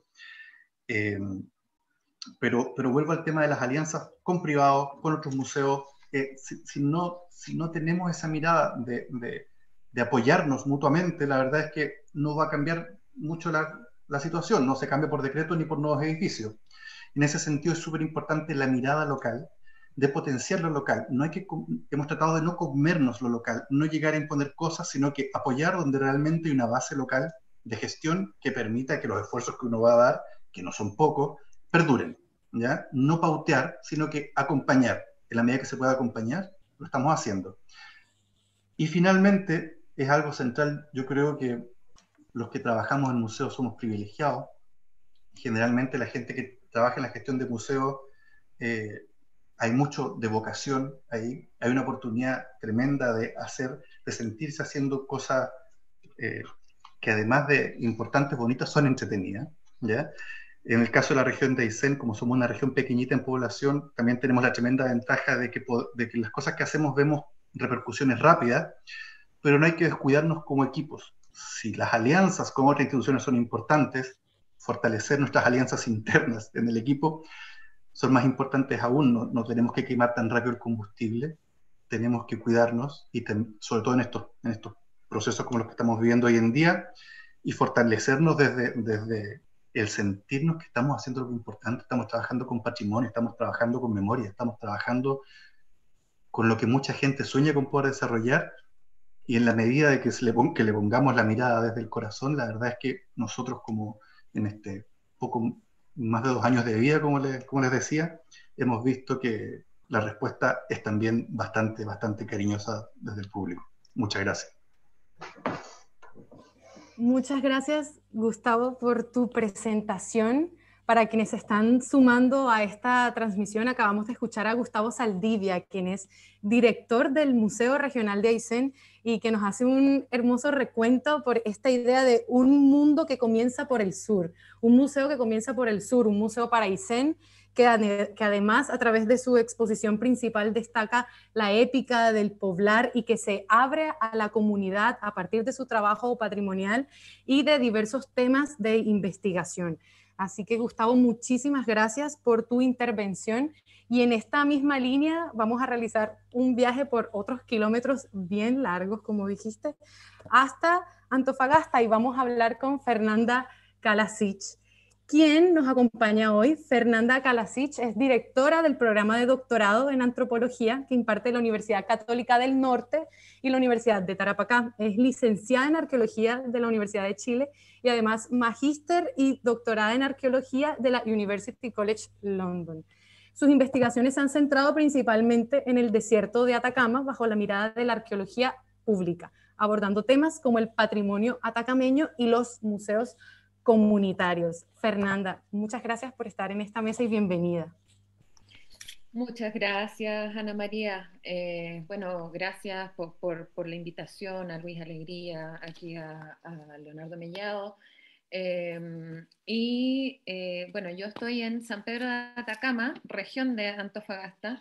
Pero vuelvo al tema de las alianzas con privados, con otros museos. Si no tenemos esa mirada de apoyarnos mutuamente, la verdad es que no va a cambiar mucho la situación, no se cambia por decreto ni por nuevos edificios. En ese sentido es súper importante la mirada local, de potenciar lo local. Hemos tratado de no comernos lo local, no llegar a imponer cosas, sino que apoyar donde realmente hay una base local de gestión que permita que los esfuerzos que uno va a dar, que no son pocos, perduren. ¿Ya? No pautear, sino que acompañar. En la medida que se pueda acompañar, lo estamos haciendo. Y finalmente, es algo central, yo creo que los que trabajamos en museos somos privilegiados. Generalmente la gente que trabaja en la gestión de museos, hay mucho de vocación ahí, hay una oportunidad tremenda de sentirse haciendo cosas que además de importantes, bonitas, son entretenidas, ¿ya? En el caso de la región de Aysén, como somos una región pequeñita en población, también tenemos la tremenda ventaja de que las cosas que hacemos vemos repercusiones rápidas, pero no hay que descuidarnos como equipos. Si las alianzas con otras instituciones son importantes, fortalecer nuestras alianzas internas en el equipo son más importantes aún. No tenemos que quemar tan rápido el combustible, tenemos que cuidarnos, y sobre todo en estos procesos como los que estamos viviendo hoy en día, y fortalecernos desde el sentirnos que estamos haciendo algo importante, estamos trabajando con patrimonio, estamos trabajando con memoria, estamos trabajando con lo que mucha gente sueña con poder desarrollar, y en la medida de que le pongamos la mirada desde el corazón, la verdad es que nosotros, como en este poco más de 2 años de vida, como les decía, hemos visto que la respuesta es también bastante cariñosa desde el público. Muchas gracias. Muchas gracias, Gustavo, por tu presentación. Para quienes se están sumando a esta transmisión, acabamos de escuchar a Gustavo Saldivia, quien es director del Museo Regional de Aysén y que nos hace un hermoso recuento por esta idea de un mundo que comienza por el sur, un museo que comienza por el sur, un museo para Aysén, que además a través de su exposición principal destaca la épica del poblar y que se abre a la comunidad a partir de su trabajo patrimonial y de diversos temas de investigación. Así que, Gustavo, muchísimas gracias por tu intervención, y en esta misma línea vamos a realizar un viaje por otros kilómetros bien largos, como dijiste, hasta Antofagasta, y vamos a hablar con Fernanda Kalasic. ¿Quién nos acompaña hoy? Fernanda Kalasic es directora del programa de doctorado en antropología que imparte la Universidad Católica del Norte y la Universidad de Tarapacá. Es licenciada en arqueología de la Universidad de Chile y además magíster y doctorada en arqueología de la University College London. Sus investigaciones se han centrado principalmente en el desierto de Atacama bajo la mirada de la arqueología pública, abordando temas como el patrimonio atacameño y los museos comunitarios. Fernanda, muchas gracias por estar en esta mesa y bienvenida. Muchas gracias, Ana María. Bueno, gracias por la invitación, a Luis Alegría, aquí a Leonardo Mellado. Bueno, yo estoy en San Pedro de Atacama, región de Antofagasta,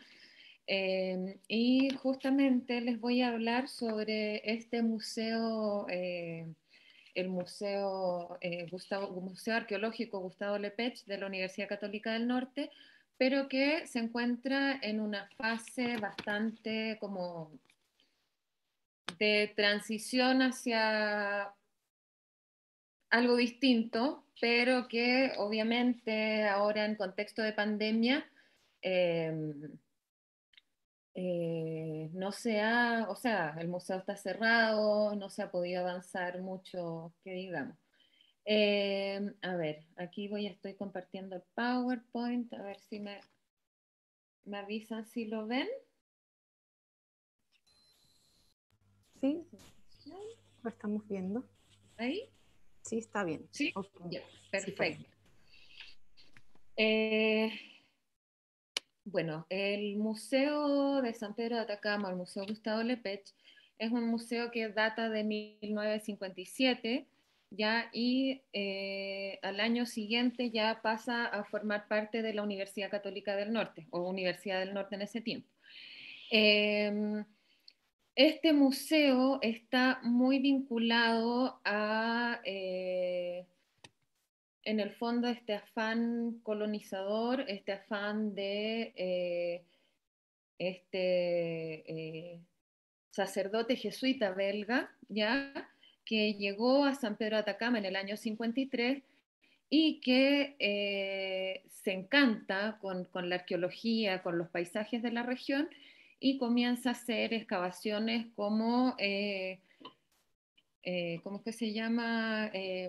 y justamente les voy a hablar sobre este museo, el Museo Arqueológico Gustavo Lepech de la Universidad Católica del Norte, pero que se encuentra en una fase bastante como de transición hacia algo distinto, pero que obviamente ahora en contexto de pandemia no se ha, o sea, el museo está cerrado, no se ha podido avanzar mucho, que digamos. A ver, aquí estoy compartiendo el PowerPoint, a ver si me avisan si lo ven. Sí, lo estamos viendo. ¿Ahí? Sí, está bien. Sí, Okay. ya, Sí, perfecto. Bueno, el Museo de San Pedro de Atacama, el Museo Gustavo Lepech, es un museo que data de 1957, ya, y al año siguiente ya pasa a formar parte de la Universidad Católica del Norte, o Universidad del Norte en ese tiempo. Este museo está muy vinculado a, en el fondo, este afán colonizador, este afán de sacerdote jesuita belga, ¿ya? Que llegó a San Pedro de Atacama en el año 53 y que se encanta con la arqueología, con los paisajes de la región y comienza a hacer excavaciones como, ¿cómo es que se llama?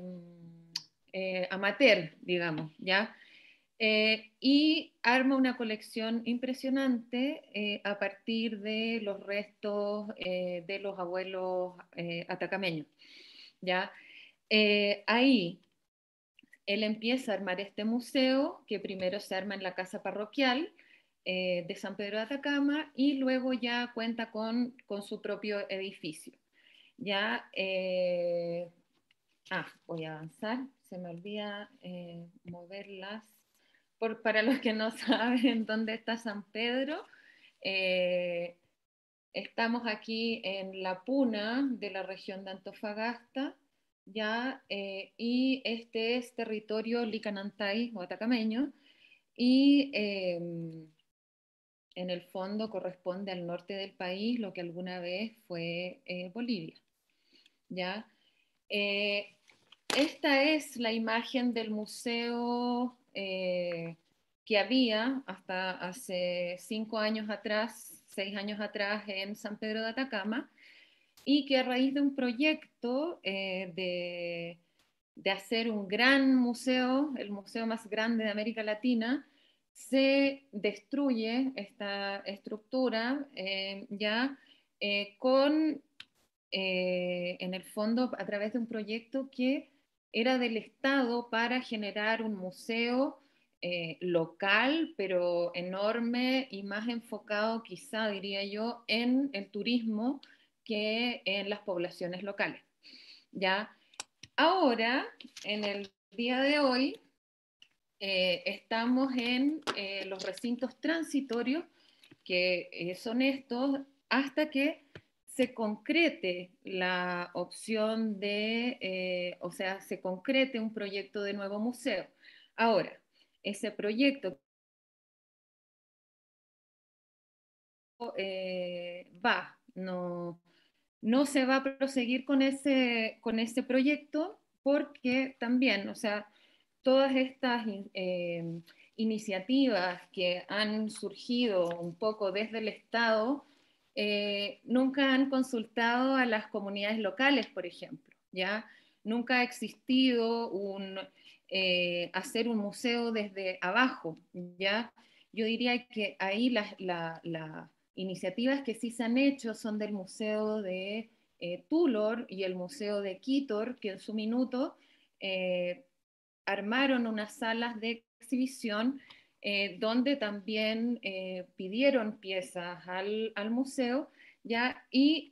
Amateur, digamos, ¿ya? Y arma una colección impresionante a partir de los restos de los abuelos atacameños, ¿ya? Ahí él empieza a armar este museo, que primero se arma en la casa parroquial de San Pedro de Atacama y luego ya cuenta con su propio edificio. Ya, voy a avanzar, se me olvida moverlas. Para los que no saben dónde está San Pedro, eh, estamos aquí en la Puna de la región de Antofagasta, ya, y este es territorio licanantay o atacameño, y en el fondo corresponde al norte del país, lo que alguna vez fue Bolivia, ya. Esta es la imagen del museo que había hasta hace 5 años atrás, 6 años atrás en San Pedro de Atacama, y que a raíz de un proyecto de hacer un gran museo, el museo más grande de América Latina, se destruye esta estructura ya con en el fondo a través de un proyecto que era del Estado para generar un museo local, pero enorme y más enfocado, quizá diría yo, en el turismo que en las poblaciones locales. ¿Ya? Ahora, en el día de hoy, estamos en los recintos transitorios, que son estos, hasta que se concrete la opción de, o sea, se concrete un proyecto de nuevo museo. Ahora, ese proyecto no se va a proseguir con ese proyecto porque también, o sea, todas estas iniciativas que han surgido un poco desde el Estado nunca han consultado a las comunidades locales, por ejemplo, ¿ya? Nunca ha existido hacer un museo desde abajo, ¿ya? Yo diría que ahí las iniciativas que sí se han hecho son del Museo de Tulor y el Museo de Quitor, que en su minuto armaron unas salas de exhibición donde también pidieron piezas al museo, ¿ya? Y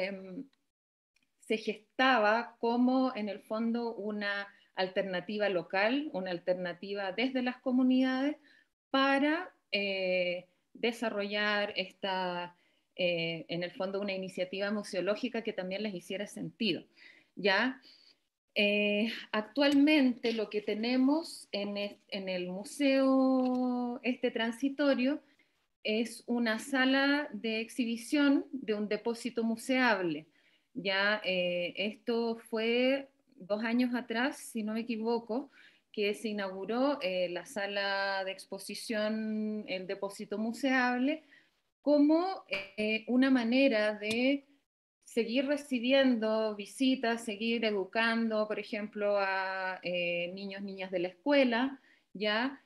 se gestaba como en el fondo una alternativa local, una alternativa desde las comunidades para desarrollar en el fondo una iniciativa museológica que también les hiciera sentido, ¿ya? Actualmente lo que tenemos en el museo transitorio es una sala de exhibición de un depósito museable. Ya esto fue 2 años atrás, si no me equivoco, que se inauguró la sala de exposición, el depósito museable, como una manera de seguir recibiendo visitas, seguir educando, por ejemplo, a niños, niñas de la escuela, ¿ya?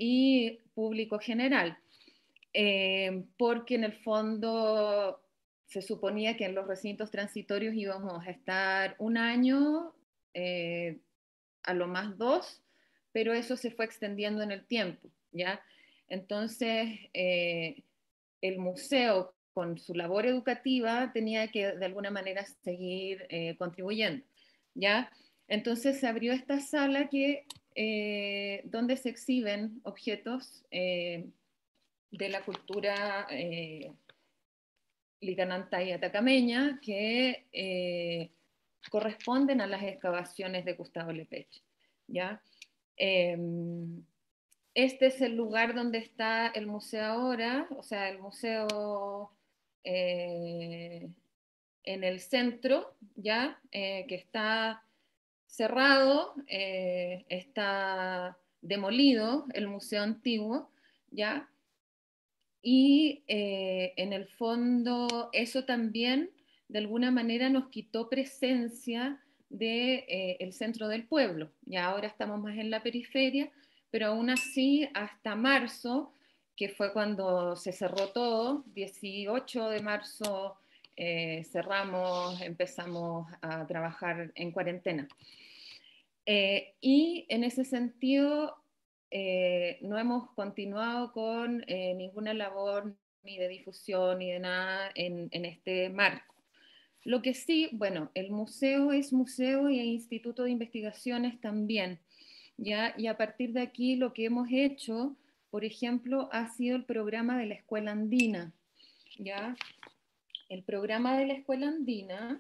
Y público general, porque en el fondo se suponía que en los recintos transitorios íbamos a estar un año, a lo más 2, pero eso se fue extendiendo en el tiempo, ¿ya? Entonces, el museo, con su labor educativa, tenía que de alguna manera seguir contribuyendo, ¿ya? Entonces se abrió esta sala donde se exhiben objetos de la cultura licananta y atacameña que corresponden a las excavaciones de Gustavo Lepech, ¿ya? Este es el lugar donde está el museo ahora, o sea, el museo en el centro, ¿ya? Que está cerrado, está demolido el museo antiguo, ¿ya? Y en el fondo eso también de alguna manera nos quitó presencia del centro del pueblo. Ya ahora estamos más en la periferia, pero aún así hasta marzo, que fue cuando se cerró todo, 18 de marzo cerramos, empezamos a trabajar en cuarentena. Y en ese sentido no hemos continuado con ninguna labor ni de difusión ni de nada en este marco. Lo que sí, bueno, el museo es museo y el Instituto de Investigaciones también, ¿ya? Y a partir de aquí lo que hemos hecho, por ejemplo, ha sido el programa de la Escuela Andina, ¿ya? El programa de la Escuela Andina...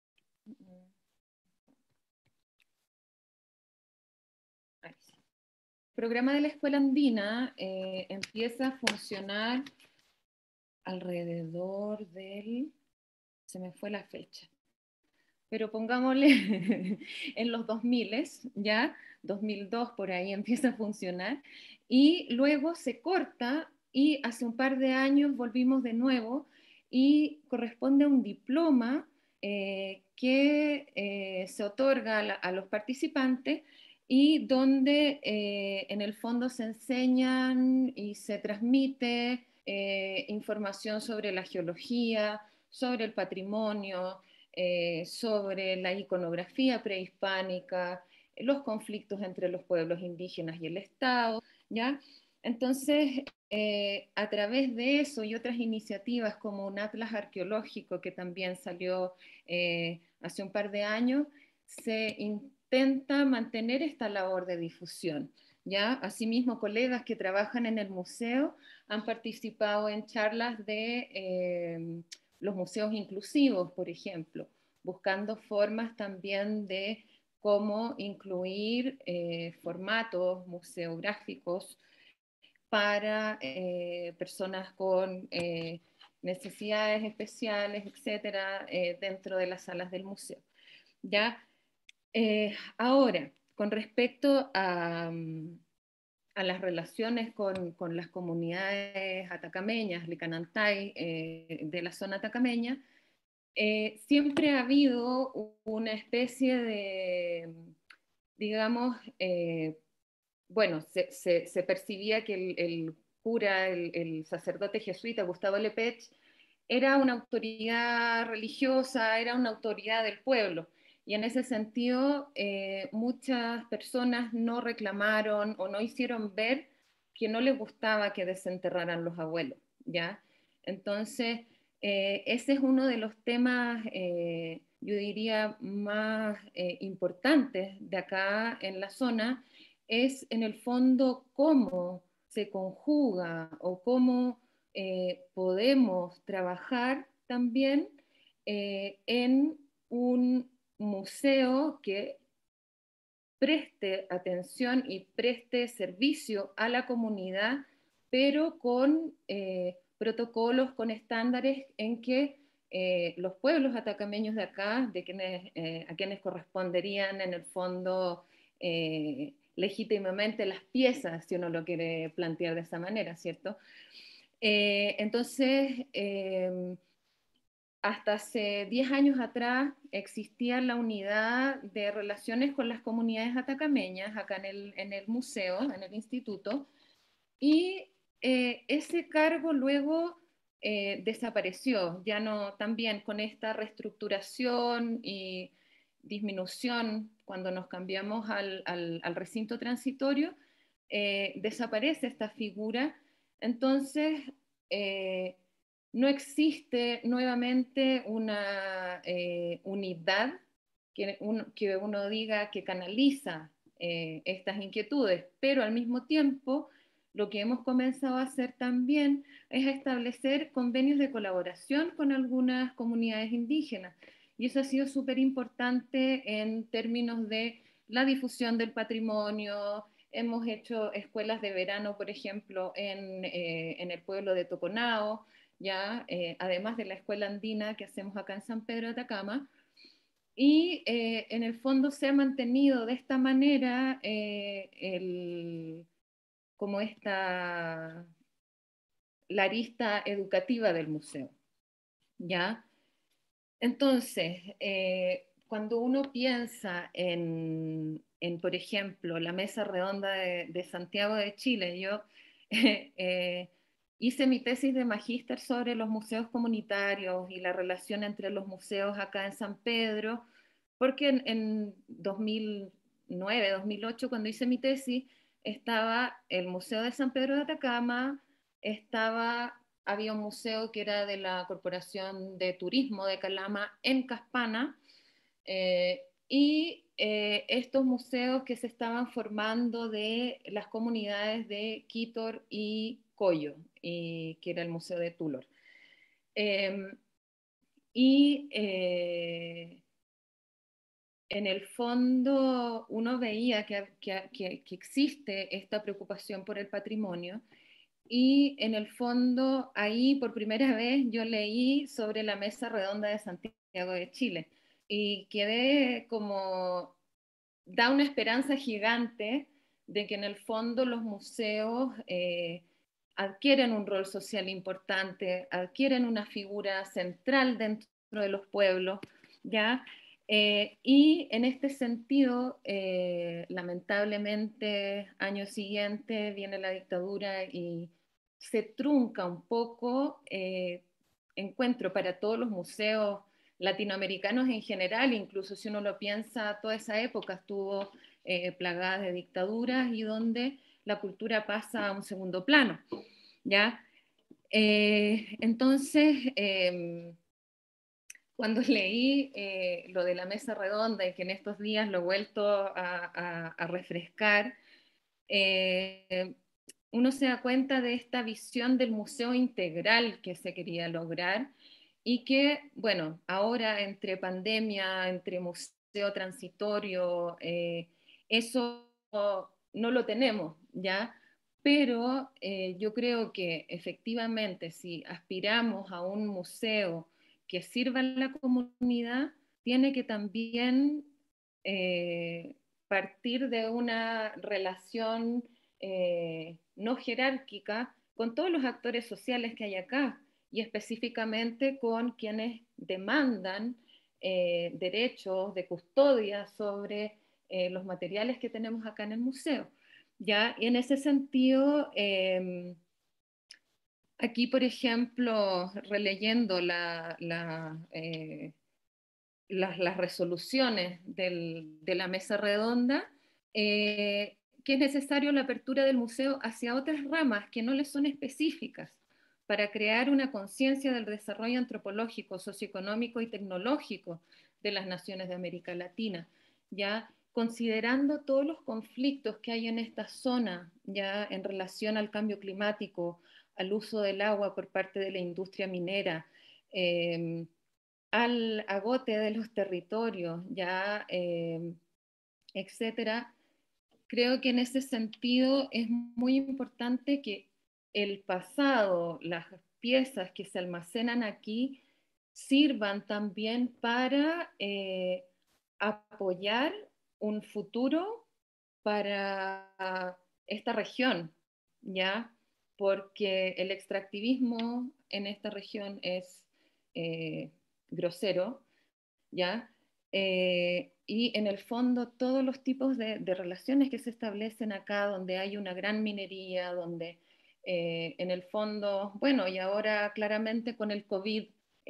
El programa de la Escuela Andina empieza a funcionar alrededor del... se me fue la fecha, pero pongámosle en los 2000, ¿ya? 2002 por ahí empieza a funcionar, y luego se corta y hace un par de años volvimos de nuevo y corresponde a un diploma que se otorga a los participantes y donde en el fondo se enseñan y se transmite información sobre la geología, sobre el patrimonio, sobre la iconografía prehispánica, los conflictos entre los pueblos indígenas y el Estado, ¿ya? Entonces, a través de eso y otras iniciativas como un atlas arqueológico que también salió hace un par de años, se intenta mantener esta labor de difusión, ¿ya? Asimismo, colegas que trabajan en el museo han participado en charlas de los museos inclusivos, por ejemplo, buscando formas también de cómo incluir formatos museográficos para personas con necesidades especiales, etcétera, dentro de las salas del museo. ¿Ya? Ahora, con respecto a las relaciones con las comunidades atacameñas, licanantay, de la zona atacameña, siempre ha habido una especie de, digamos, bueno, se percibía que el cura, el sacerdote jesuita Gustavo Lepech, era una autoridad religiosa, era una autoridad del pueblo. Y en ese sentido, muchas personas no reclamaron o no hicieron ver que no les gustaba que desenterraran los abuelos, ¿ya? Entonces, ese es uno de los temas, yo diría, más importantes de acá en la zona, es en el fondo cómo se conjuga o cómo podemos trabajar también en un museo que preste atención y preste servicio a la comunidad, pero con protocolos, con estándares en que los pueblos atacameños de acá, a quienes corresponderían en el fondo legítimamente las piezas, si uno lo quiere plantear de esa manera, ¿cierto? Entonces, hasta hace 10 años atrás existía la unidad de relaciones con las comunidades atacameñas acá en el museo, en el instituto, y ese cargo luego desapareció, ya no, también con esta reestructuración y disminución, cuando nos cambiamos al recinto transitorio, desaparece esta figura. Entonces, no existe nuevamente una unidad que uno diga que canaliza estas inquietudes, pero al mismo tiempo lo que hemos comenzado a hacer también es establecer convenios de colaboración con algunas comunidades indígenas. Y eso ha sido súper importante en términos de la difusión del patrimonio. Hemos hecho escuelas de verano, por ejemplo, en el pueblo de Toconao, ya, además de la escuela andina que hacemos acá en San Pedro de Atacama. Y en el fondo se ha mantenido de esta manera como la arista educativa del museo, ¿ya? Entonces, cuando uno piensa por ejemplo, la mesa redonda de Santiago de Chile, yo hice mi tesis de magíster sobre los museos comunitarios y la relación entre los museos acá en San Pedro, porque en 2009, 2008, cuando hice mi tesis, estaba el Museo de San Pedro de Atacama, había un museo que era de la Corporación de Turismo de Calama en Caspana, y estos museos que se estaban formando de las comunidades de Quitor y Coyo, que era el Museo de Tulor. Y en el fondo uno veía que existe esta preocupación por el patrimonio, y en el fondo ahí por primera vez yo leí sobre la mesa redonda de Santiago de Chile y quedé como, da una esperanza gigante de que en el fondo los museos adquieren un rol social importante, adquieren una figura central dentro de los pueblos, ¿ya? Y en este sentido, lamentablemente, año siguiente viene la dictadura y se trunca un poco, encuentro para todos los museos latinoamericanos en general, incluso si uno lo piensa, toda esa época estuvo plagada de dictaduras y donde la cultura pasa a un segundo plano, ¿ya? Entonces, cuando leí lo de la mesa redonda y que en estos días lo he vuelto a refrescar, uno se da cuenta de esta visión del museo integral que se quería lograr y que, bueno, ahora entre pandemia, entre museo transitorio, eso no lo tenemos, ¿ya? Pero yo creo que efectivamente si aspiramos a un museo que sirva a la comunidad, tiene que también partir de una relación no jerárquica con todos los actores sociales que hay acá y específicamente con quienes demandan derechos de custodia sobre los materiales que tenemos acá en el museo. ¿Ya? Y en ese sentido, aquí, por ejemplo, releyendo las resoluciones de la mesa redonda, que es necesario la apertura del museo hacia otras ramas que no le son específicas para crear una conciencia del desarrollo antropológico, socioeconómico y tecnológico de las naciones de América Latina, ya considerando todos los conflictos que hay en esta zona, ya en relación al cambio climático, al uso del agua por parte de la industria minera, al agote de los territorios, ya, etcétera. Creo que en ese sentido es muy importante que el pasado, las piezas que se almacenan aquí, sirvan también para apoyar un futuro para esta región, ¿ya? Porque el extractivismo en esta región es eh, grosero, ¿ya? Y en el fondo todos los tipos de relaciones que se establecen acá, donde hay una gran minería, donde En el fondo, bueno, y ahora claramente con el COVID,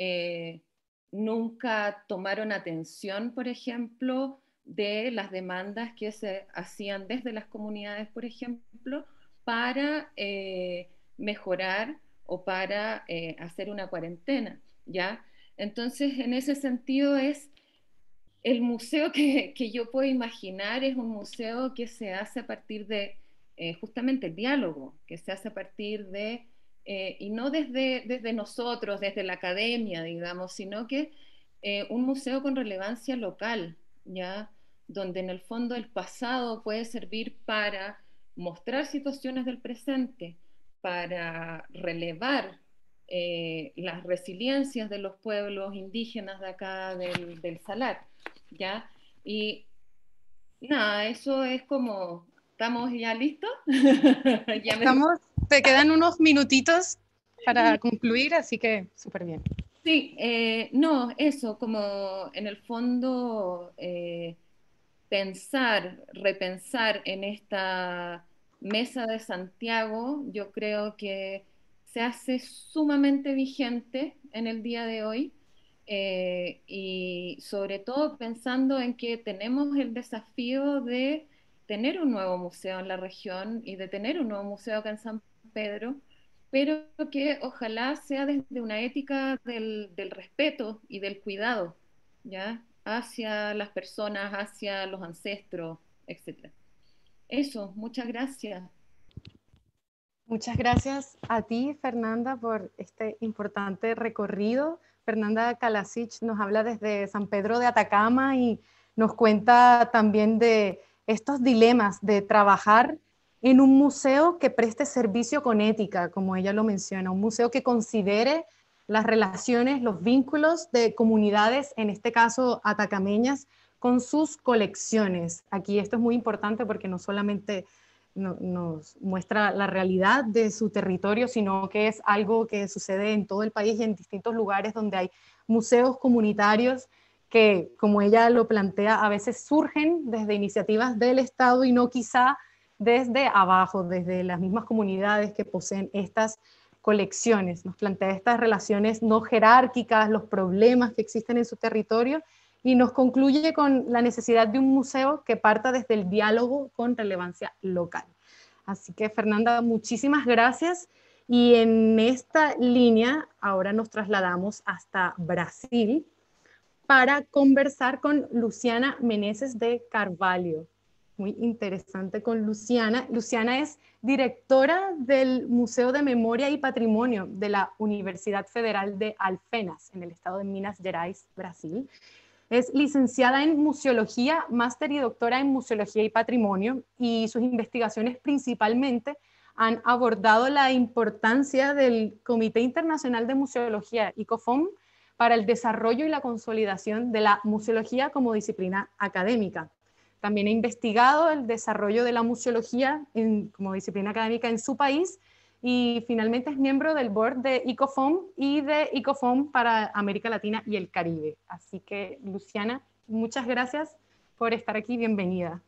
nunca tomaron atención, por ejemplo, de las demandas que se hacían desde las comunidades, por ejemplo, para mejorar o para hacer una cuarentena, ¿ya? Entonces, en ese sentido es el museo que yo puedo imaginar es un museo que se hace a partir de justamente el diálogo, que se hace a partir de, y no desde nosotros, desde la academia, digamos, sino que un museo con relevancia local, ¿ya? Donde en el fondo el pasado puede servir para mostrar situaciones del presente, para relevar las resiliencias de los pueblos indígenas de acá del Salar, ¿ya? Y nada, eso es como, ¿estamos ya listos? Ya Estamos, te quedan unos minutitos para concluir, así que súper bien. Sí, no, eso, como en el fondo pensar, repensar en esta mesa de Santiago, yo creo que se hace sumamente vigente en el día de hoy, y sobre todo pensando en que tenemos el desafío de tener un nuevo museo en la región y de tener un nuevo museo acá en San Pedro, pero que ojalá sea desde una ética del respeto y del cuidado, ¿ya? Hacia las personas, hacia los ancestros, etc. Eso, muchas gracias. Muchas gracias a ti, Fernanda, por este importante recorrido. Fernanda Kalasic nos habla desde San Pedro de Atacama y nos cuenta también de estos dilemas de trabajar en un museo que preste servicio con ética, como ella lo menciona, un museo que considere las relaciones, los vínculos de comunidades, en este caso atacameñas, con sus colecciones. Aquí esto es muy importante porque no solamente nos muestra la realidad de su territorio, sino que es algo que sucede en todo el país y en distintos lugares donde hay museos comunitarios que, como ella lo plantea, a veces surgen desde iniciativas del Estado y no quizá desde abajo, desde las mismas comunidades que poseen estas colecciones. Nos plantea estas relaciones no jerárquicas, los problemas que existen en su territorio y nos concluye con la necesidad de un museo que parta desde el diálogo con relevancia local. Así que, Fernanda, muchísimas gracias. Y en esta línea, ahora nos trasladamos hasta Brasil para conversar con Luciana Meneses de Carvalho. Muy interesante con Luciana. Luciana es directora del Museo de Memoria y Patrimonio de la Universidad Federal de Alfenas, en el estado de Minas Gerais, Brasil. Es licenciada en Museología, máster y doctora en Museología y Patrimonio, y sus investigaciones principalmente han abordado la importancia del Comité Internacional de Museología, ICOFOM, para el desarrollo y la consolidación de la museología como disciplina académica. También ha investigado el desarrollo de la museología como disciplina académica en su país y finalmente es miembro del board de ICOFOM y de ICOFOM para América Latina y el Caribe. Así que, Luciana, muchas gracias por estar aquí. Bienvenida.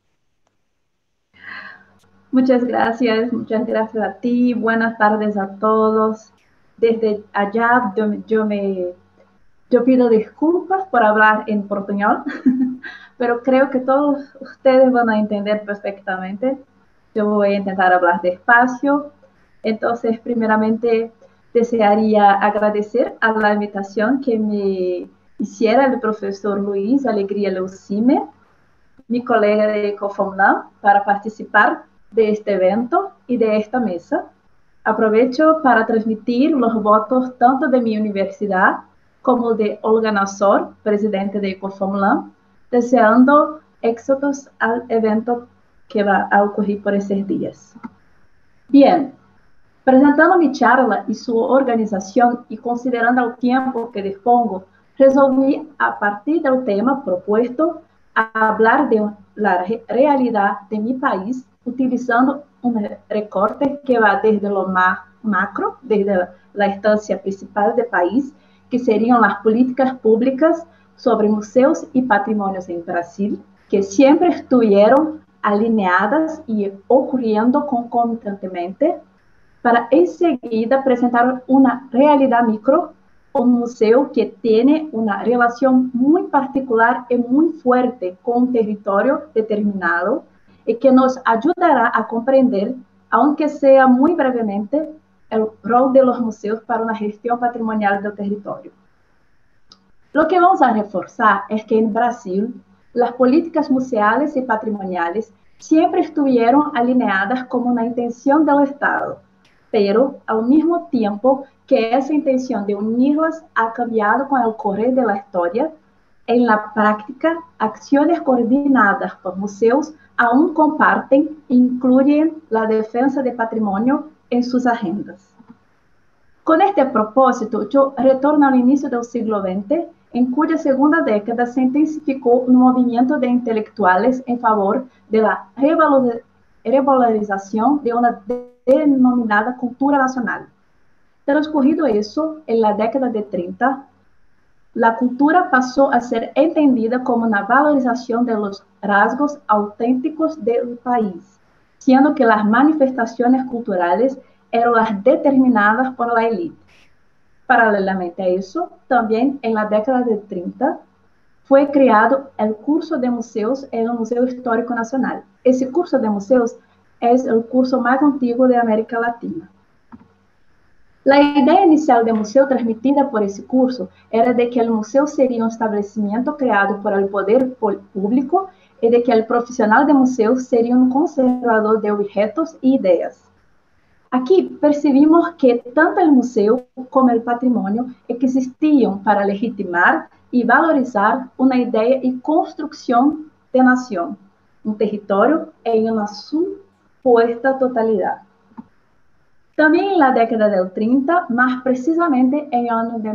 Muchas gracias a ti. Buenas tardes a todos. Desde allá yo pido disculpas por hablar en portuñol, pero creo que todos ustedes van a entender perfectamente. Yo voy a intentar hablar despacio. Entonces, primeramente, desearía agradecer a la invitación que me hiciera el profesor Luis Alegría Leucime, mi colega de ICOFOM-LAM, para participar de este evento y de esta mesa. Aprovecho para transmitir los votos tanto de mi universidad como de Olga Nassor, presidente de ICOFOM-LAM, deseando éxitos al evento que va a ocurrir por esos días. Bien, presentando mi charla y su organización y considerando el tiempo que dispongo, resolví, a partir del tema propuesto, hablar de la realidad de mi país utilizando un recorte que va desde lo más macro, desde la instancia principal del país, que serían las políticas públicas sobre museos y patrimonios en Brasil, que siempre estuvieron alineadas y ocurriendo concomitantemente para enseguida presentar una realidad micro, un museo que tiene una relación muy particular y muy fuerte con un territorio determinado y que nos ayudará a comprender, aunque sea muy brevemente, el rol de los museos para una gestión patrimonial del territorio. Lo que vamos a reforzar es que en Brasil, las políticas museales y patrimoniales siempre estuvieron alineadas como una intención del Estado, pero al mismo tiempo que esa intención de unirlas ha cambiado con el correr de la historia, en la práctica, acciones coordinadas por museos aún comparten e incluyen la defensa de patrimonio en sus agendas. Con este propósito, yo retorno al inicio del siglo XX, en cuya segunda década se intensificó un movimiento de intelectuales en favor de la revalorización de una denominada cultura nacional. Transcurrido eso, en la década de 30, la cultura pasó a ser entendida como una valorización de los rasgos auténticos del país, siendo que las manifestaciones culturales eran las determinadas por la élite. Paralelamente a eso, también en la década de 30, fue creado el curso de museos en el Museo Histórico Nacional. Ese curso de museos es el curso más antiguo de América Latina. La idea inicial del museo transmitida por ese curso era de que el museo sería un establecimiento creado por el poder público y de que el profesional de museo sería un conservador de objetos e ideas. Aquí percibimos que tanto el museo como el patrimonio existían para legitimar y valorizar una idea y construcción de nación, un territorio en una supuesta totalidad. También en la década del 30, más precisamente en el año de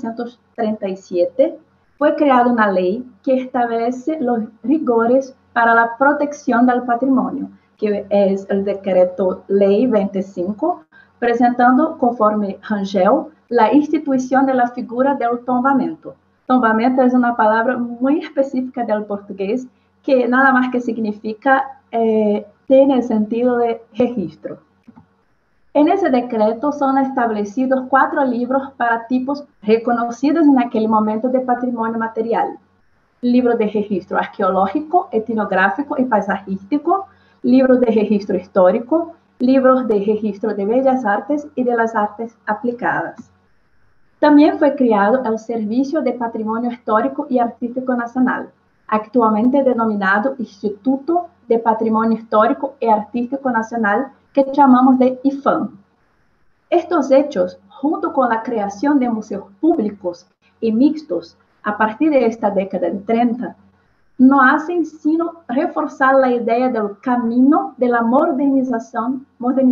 1937, fue creada una ley que establece los rigores para la protección del patrimonio, que es el Decreto Ley 25, presentando, conforme Rangel, la institución de la figura del tombamento. Tombamento es una palabra muy específica del portugués que nada más que significa, tiene el sentido de registro. En ese decreto son establecidos 4 libros para tipos reconocidos en aquel momento de patrimonio material. Libro de registro arqueológico, etnográfico y paisajístico, libros de registro histórico, libros de registro de bellas artes y de las artes aplicadas. También fue creado el Servicio de Patrimonio Histórico y Artístico Nacional, actualmente denominado Instituto de Patrimonio Histórico y Artístico Nacional, que llamamos de IFAM. Estos hechos, junto con la creación de museos públicos y mixtos a partir de esta década de 30, no hacen sino reforzar la idea del camino de la modernización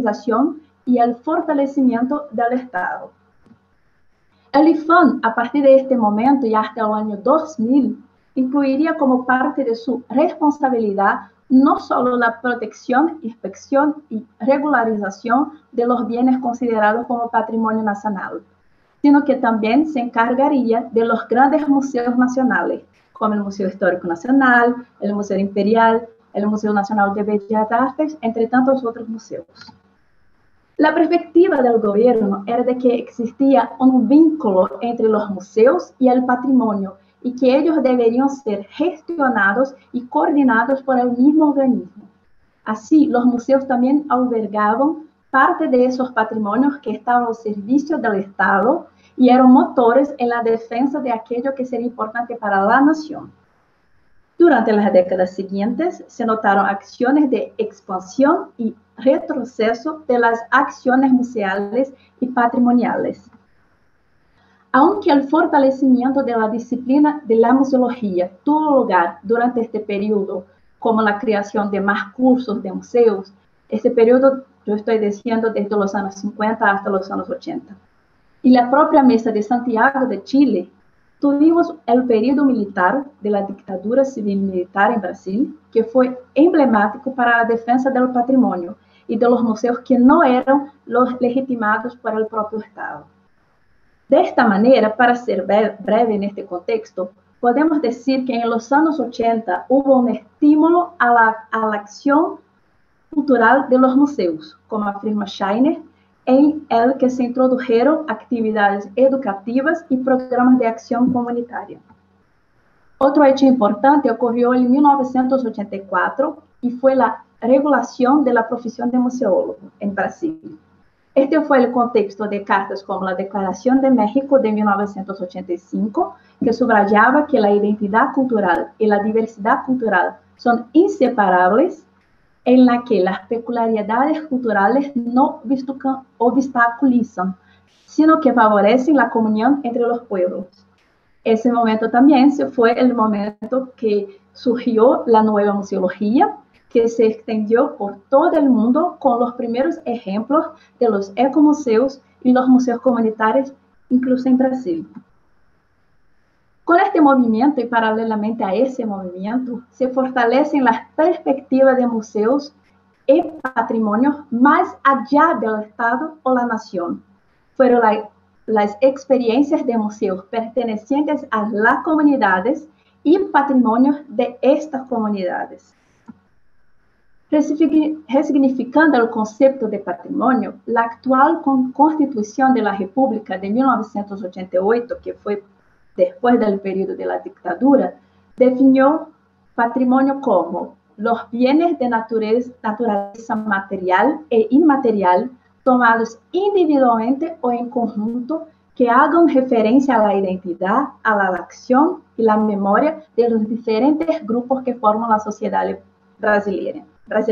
y el fortalecimiento del Estado. El IFAM, a partir de este momento y hasta el año 2000, incluiría como parte de su responsabilidad no solo la protección, inspección y regularización de los bienes considerados como patrimonio nacional, sino que también se encargaría de los grandes museos nacionales, como el Museo Histórico Nacional, el Museo Imperial, el Museo Nacional de Bellas Artes, entre tantos otros museos. La perspectiva del gobierno era de que existía un vínculo entre los museos y el patrimonio, y que ellos deberían ser gestionados y coordinados por el mismo organismo. Así, los museos también albergaban parte de esos patrimonios que estaban al servicio del Estado y eran motores en la defensa de aquello que sería importante para la nación. Durante las décadas siguientes, se notaron acciones de expansión y retroceso de las acciones museales y patrimoniales. Aunque el fortalecimiento de la disciplina de la museología tuvo lugar durante este periodo, como la creación de más cursos de museos, este periodo yo estoy diciendo desde los años 50 hasta los años 80, y la propia Mesa de Santiago de Chile, tuvimos el periodo militar de la dictadura civil-militar en Brasil, que fue emblemático para la defensa del patrimonio y de los museos que no eran los legitimados por el propio Estado. De esta manera, para ser breve en este contexto, podemos decir que en los años 80 hubo un estímulo a la acción cultural de los museos, como afirma Scheiner, en el que se introdujeron actividades educativas y programas de acción comunitaria. Otro hecho importante ocurrió en 1984 y fue la regulación de la profesión de museólogo en Brasil. Este fue el contexto de cartas como la Declaración de México de 1985, que subrayaba que la identidad cultural y la diversidad cultural son inseparables, en la que las peculiaridades culturales no obstaculizan, sino que favorecen la comunión entre los pueblos. Ese momento también fue el momento que surgió la nueva museología, que se extendió por todo el mundo con los primeros ejemplos de los ecomuseos y los museos comunitarios, incluso en Brasil. Con este movimiento y paralelamente a ese movimiento, se fortalecen las perspectivas de museos y patrimonios más allá del Estado o la nación. Fueron las experiencias de museos pertenecientes a las comunidades y patrimonios de estas comunidades. Resignificando el concepto de patrimonio, la actual Constitución de la República de 1988, que fue después del periodo de la dictadura, definió patrimonio como los bienes de naturaleza material e inmaterial tomados individualmente o en conjunto que hagan referencia a la identidad, a la acción y la memoria de los diferentes grupos que forman la sociedad brasileña.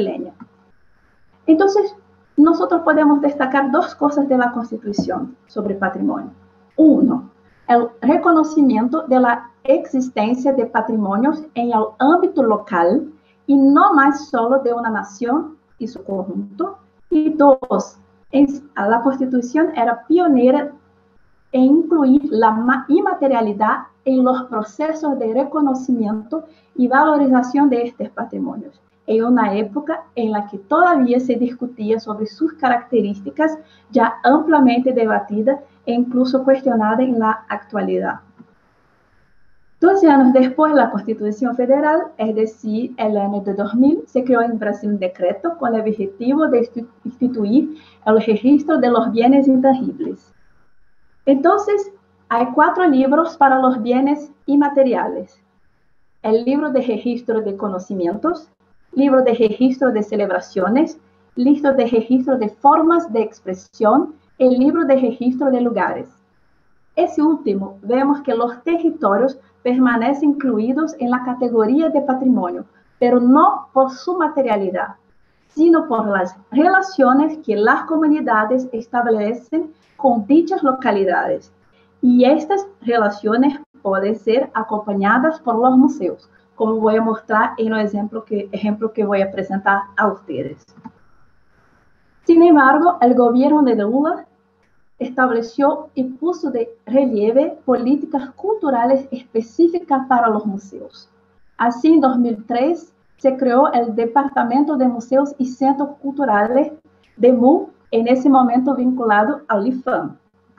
Entonces, nosotros podemos destacar dos cosas de la Constitución sobre patrimonio. Uno, el reconocimiento de la existencia de patrimonios en el ámbito local y no más solo de una nación y su conjunto. Y dos, la Constitución era pionera en incluir la inmaterialidad en los procesos de reconocimiento y valorización de estos patrimonios, en una época en la que todavía se discutía sobre sus características, ya ampliamente debatida e incluso cuestionada en la actualidad. 12 años después, la Constitución Federal, es decir, el año de 2000, se creó en Brasil un decreto con el objetivo de instituir el registro de los bienes intangibles. Entonces, hay 4 libros para los bienes inmateriales. El libro de registro de conocimientos, libro de registro de celebraciones, libro de registro de formas de expresión, el libro de registro de lugares. Ese último, vemos que los territorios permanecen incluidos en la categoría de patrimonio, pero no por su materialidad, sino por las relaciones que las comunidades establecen con dichas localidades. Y estas relaciones pueden ser acompañadas por los museos, como voy a mostrar en el ejemplo que voy a presentar a ustedes. Sin embargo, el gobierno de Lula estableció y puso de relieve políticas culturales específicas para los museos. Así, en 2003, se creó el Departamento de Museos y Centros Culturales de MU, en ese momento vinculado al IFAM.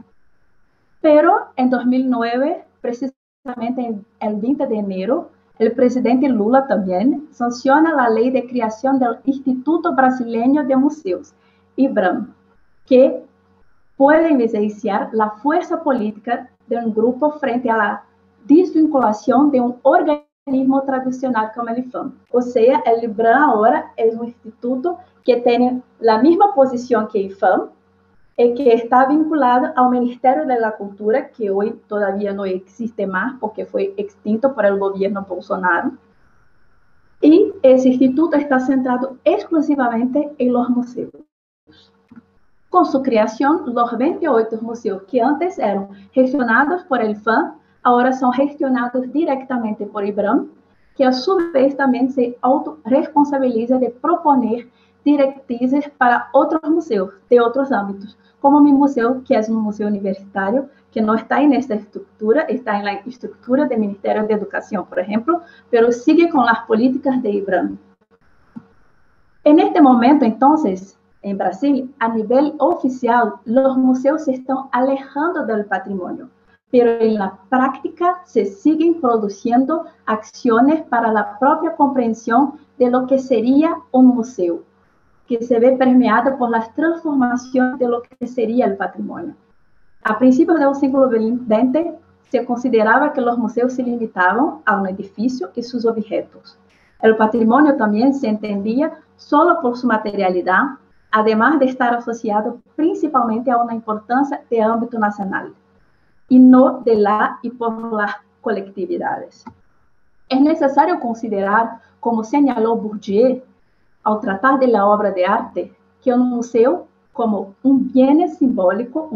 Pero en 2009, precisamente el 20 de enero, el presidente Lula también sanciona la ley de creación del Instituto Brasileño de Museos, IBRAM, que puede evidenciar la fuerza política de un grupo frente a la desvinculación de un organismo tradicional como el IFAM. O sea, el IBRAM ahora es un instituto que tiene la misma posición que el IFAM y que está vinculado al Ministerio de la Cultura, que hoy todavía no existe más porque fue extinto por el gobierno Bolsonaro. Y ese instituto está centrado exclusivamente en los museos. Con su creación, los 28 museos que antes eran gestionados por el FAM, ahora son gestionados directamente por IBRAM, que a su vez también se autorresponsabiliza de proponer directrices para otros museos de otros ámbitos, como mi museo, que es un museo universitario, que no está en esta estructura, está en la estructura del Ministerio de Educación, por ejemplo, pero sigue con las políticas de IBRAM. En este momento, entonces, en Brasil, a nivel oficial, los museos se están alejando del patrimonio, pero en la práctica se siguen produciendo acciones para la propia comprensión de lo que sería un museo, que se ve permeada por las transformaciones de lo que sería el patrimonio. A principios del siglo XX, se consideraba que los museos se limitaban a un edificio y sus objetos. El patrimonio también se entendía solo por su materialidad, además de estar asociado principalmente a una importancia de ámbito nacional, y no de la y por las colectividades. Es necesario considerar, como señaló Bourdieu, al tratar de la obra de arte, que un museo, como un bien simbólico,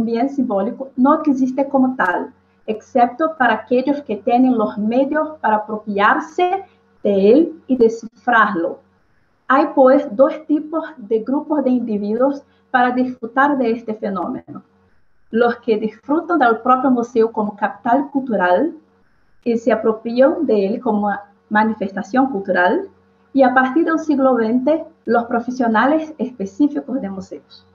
no existe como tal, excepto para aquellos que tienen los medios para apropiarse de él y descifrarlo. Hay, pues, dos tipos de grupos de individuos para disfrutar de este fenómeno. Los que disfrutan del propio museo como capital cultural y se apropian de él como manifestación cultural, y a partir del siglo XX, los profesionales específicos de museos.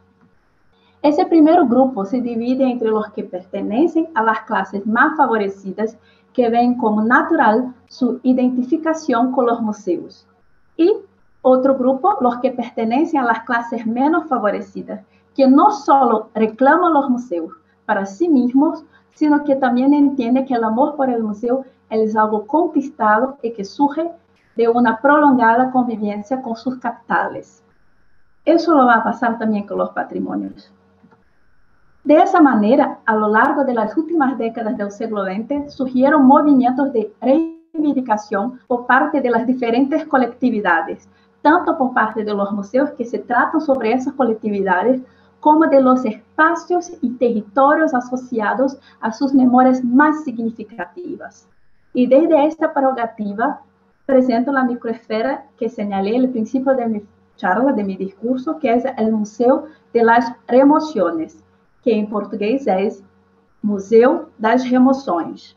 Ese primer grupo se divide entre los que pertenecen a las clases más favorecidas, que ven como natural su identificación con los museos, y otro grupo, los que pertenecen a las clases menos favorecidas, que no solo reclaman los museos para sí mismos, sino que también entienden que el amor por el museo es algo conquistado y que surge de una prolongada convivencia con sus capitales. Eso lo va a pasar también con los patrimonios. De esa manera, a lo largo de las últimas décadas del siglo XX, surgieron movimientos de reivindicación por parte de las diferentes colectividades, tanto por parte de los museos que se tratan sobre esas colectividades, como de los espacios y territorios asociados a sus memorias más significativas. Y desde esta prerrogativa, presento la microesfera que señalé al principio de mi charla, de mi discurso, que es el Museo de las Remoções, que en portugués es Museo das Remoções.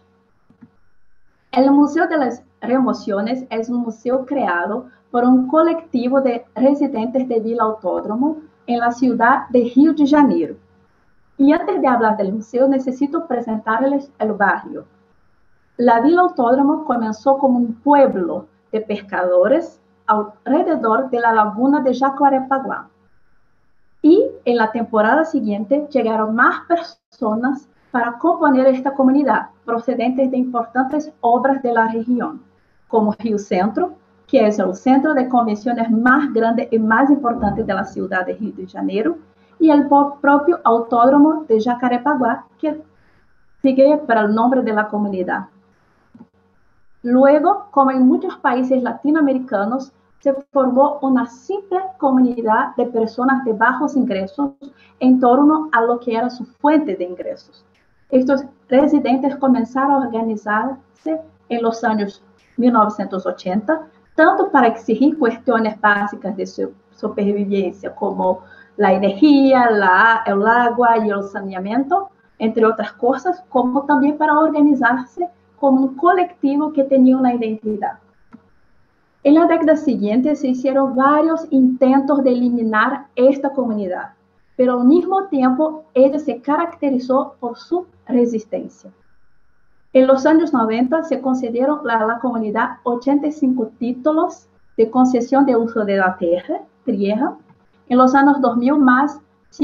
El Museo de las Remoções es un museo creado por un colectivo de residentes de Vila Autódromo en la ciudad de Rio de Janeiro. Y antes de hablar del museo, necesito presentarles el barrio. La Vila Autódromo comenzó como un pueblo de pescadores alrededor de la laguna de Jacarepaguá. Y en la temporada siguiente llegaron más personas para componer esta comunidad, procedentes de importantes obras de la región, como Rio Centro, que es el centro de convenciones más grande y más importante de la ciudad de Rio de Janeiro, y el propio Autódromo de Jacarepaguá, que sigue para el nombre de la comunidad. Luego, como en muchos países latinoamericanos, se formó una simple comunidad de personas de bajos ingresos en torno a lo que era su fuente de ingresos. Estos residentes comenzaron a organizarse en los años 1980, tanto para exigir cuestiones básicas de su supervivencia, como la energía, el agua y el saneamiento, entre otras cosas, como también para organizarse como un colectivo que tenía una identidad. En la década siguiente se hicieron varios intentos de eliminar esta comunidad, pero al mismo tiempo ella se caracterizó por su resistencia. En los años 90 se concedieron a la comunidad 85 títulos de concesión de uso de la tierra. En los años 2000 más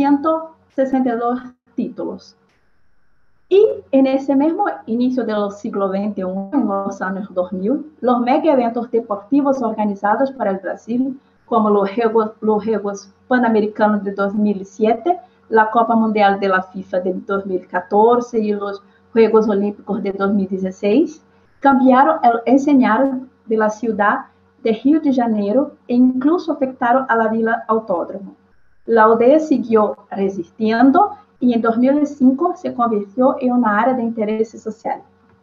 162 títulos. Y en ese mismo inicio del siglo XXI, en los años 2000, los mega eventos deportivos organizados para el Brasil, como los Juegos Panamericanos de 2007, la Copa Mundial de la FIFA de 2014 y los Juegos Olímpicos de 2016, cambiaron el escenario de la ciudad de Rio de Janeiro e incluso afectaron a la Vila Autódromo. La aldeia siguió resistiendo y en 2005 se convirtió en una área de interés social.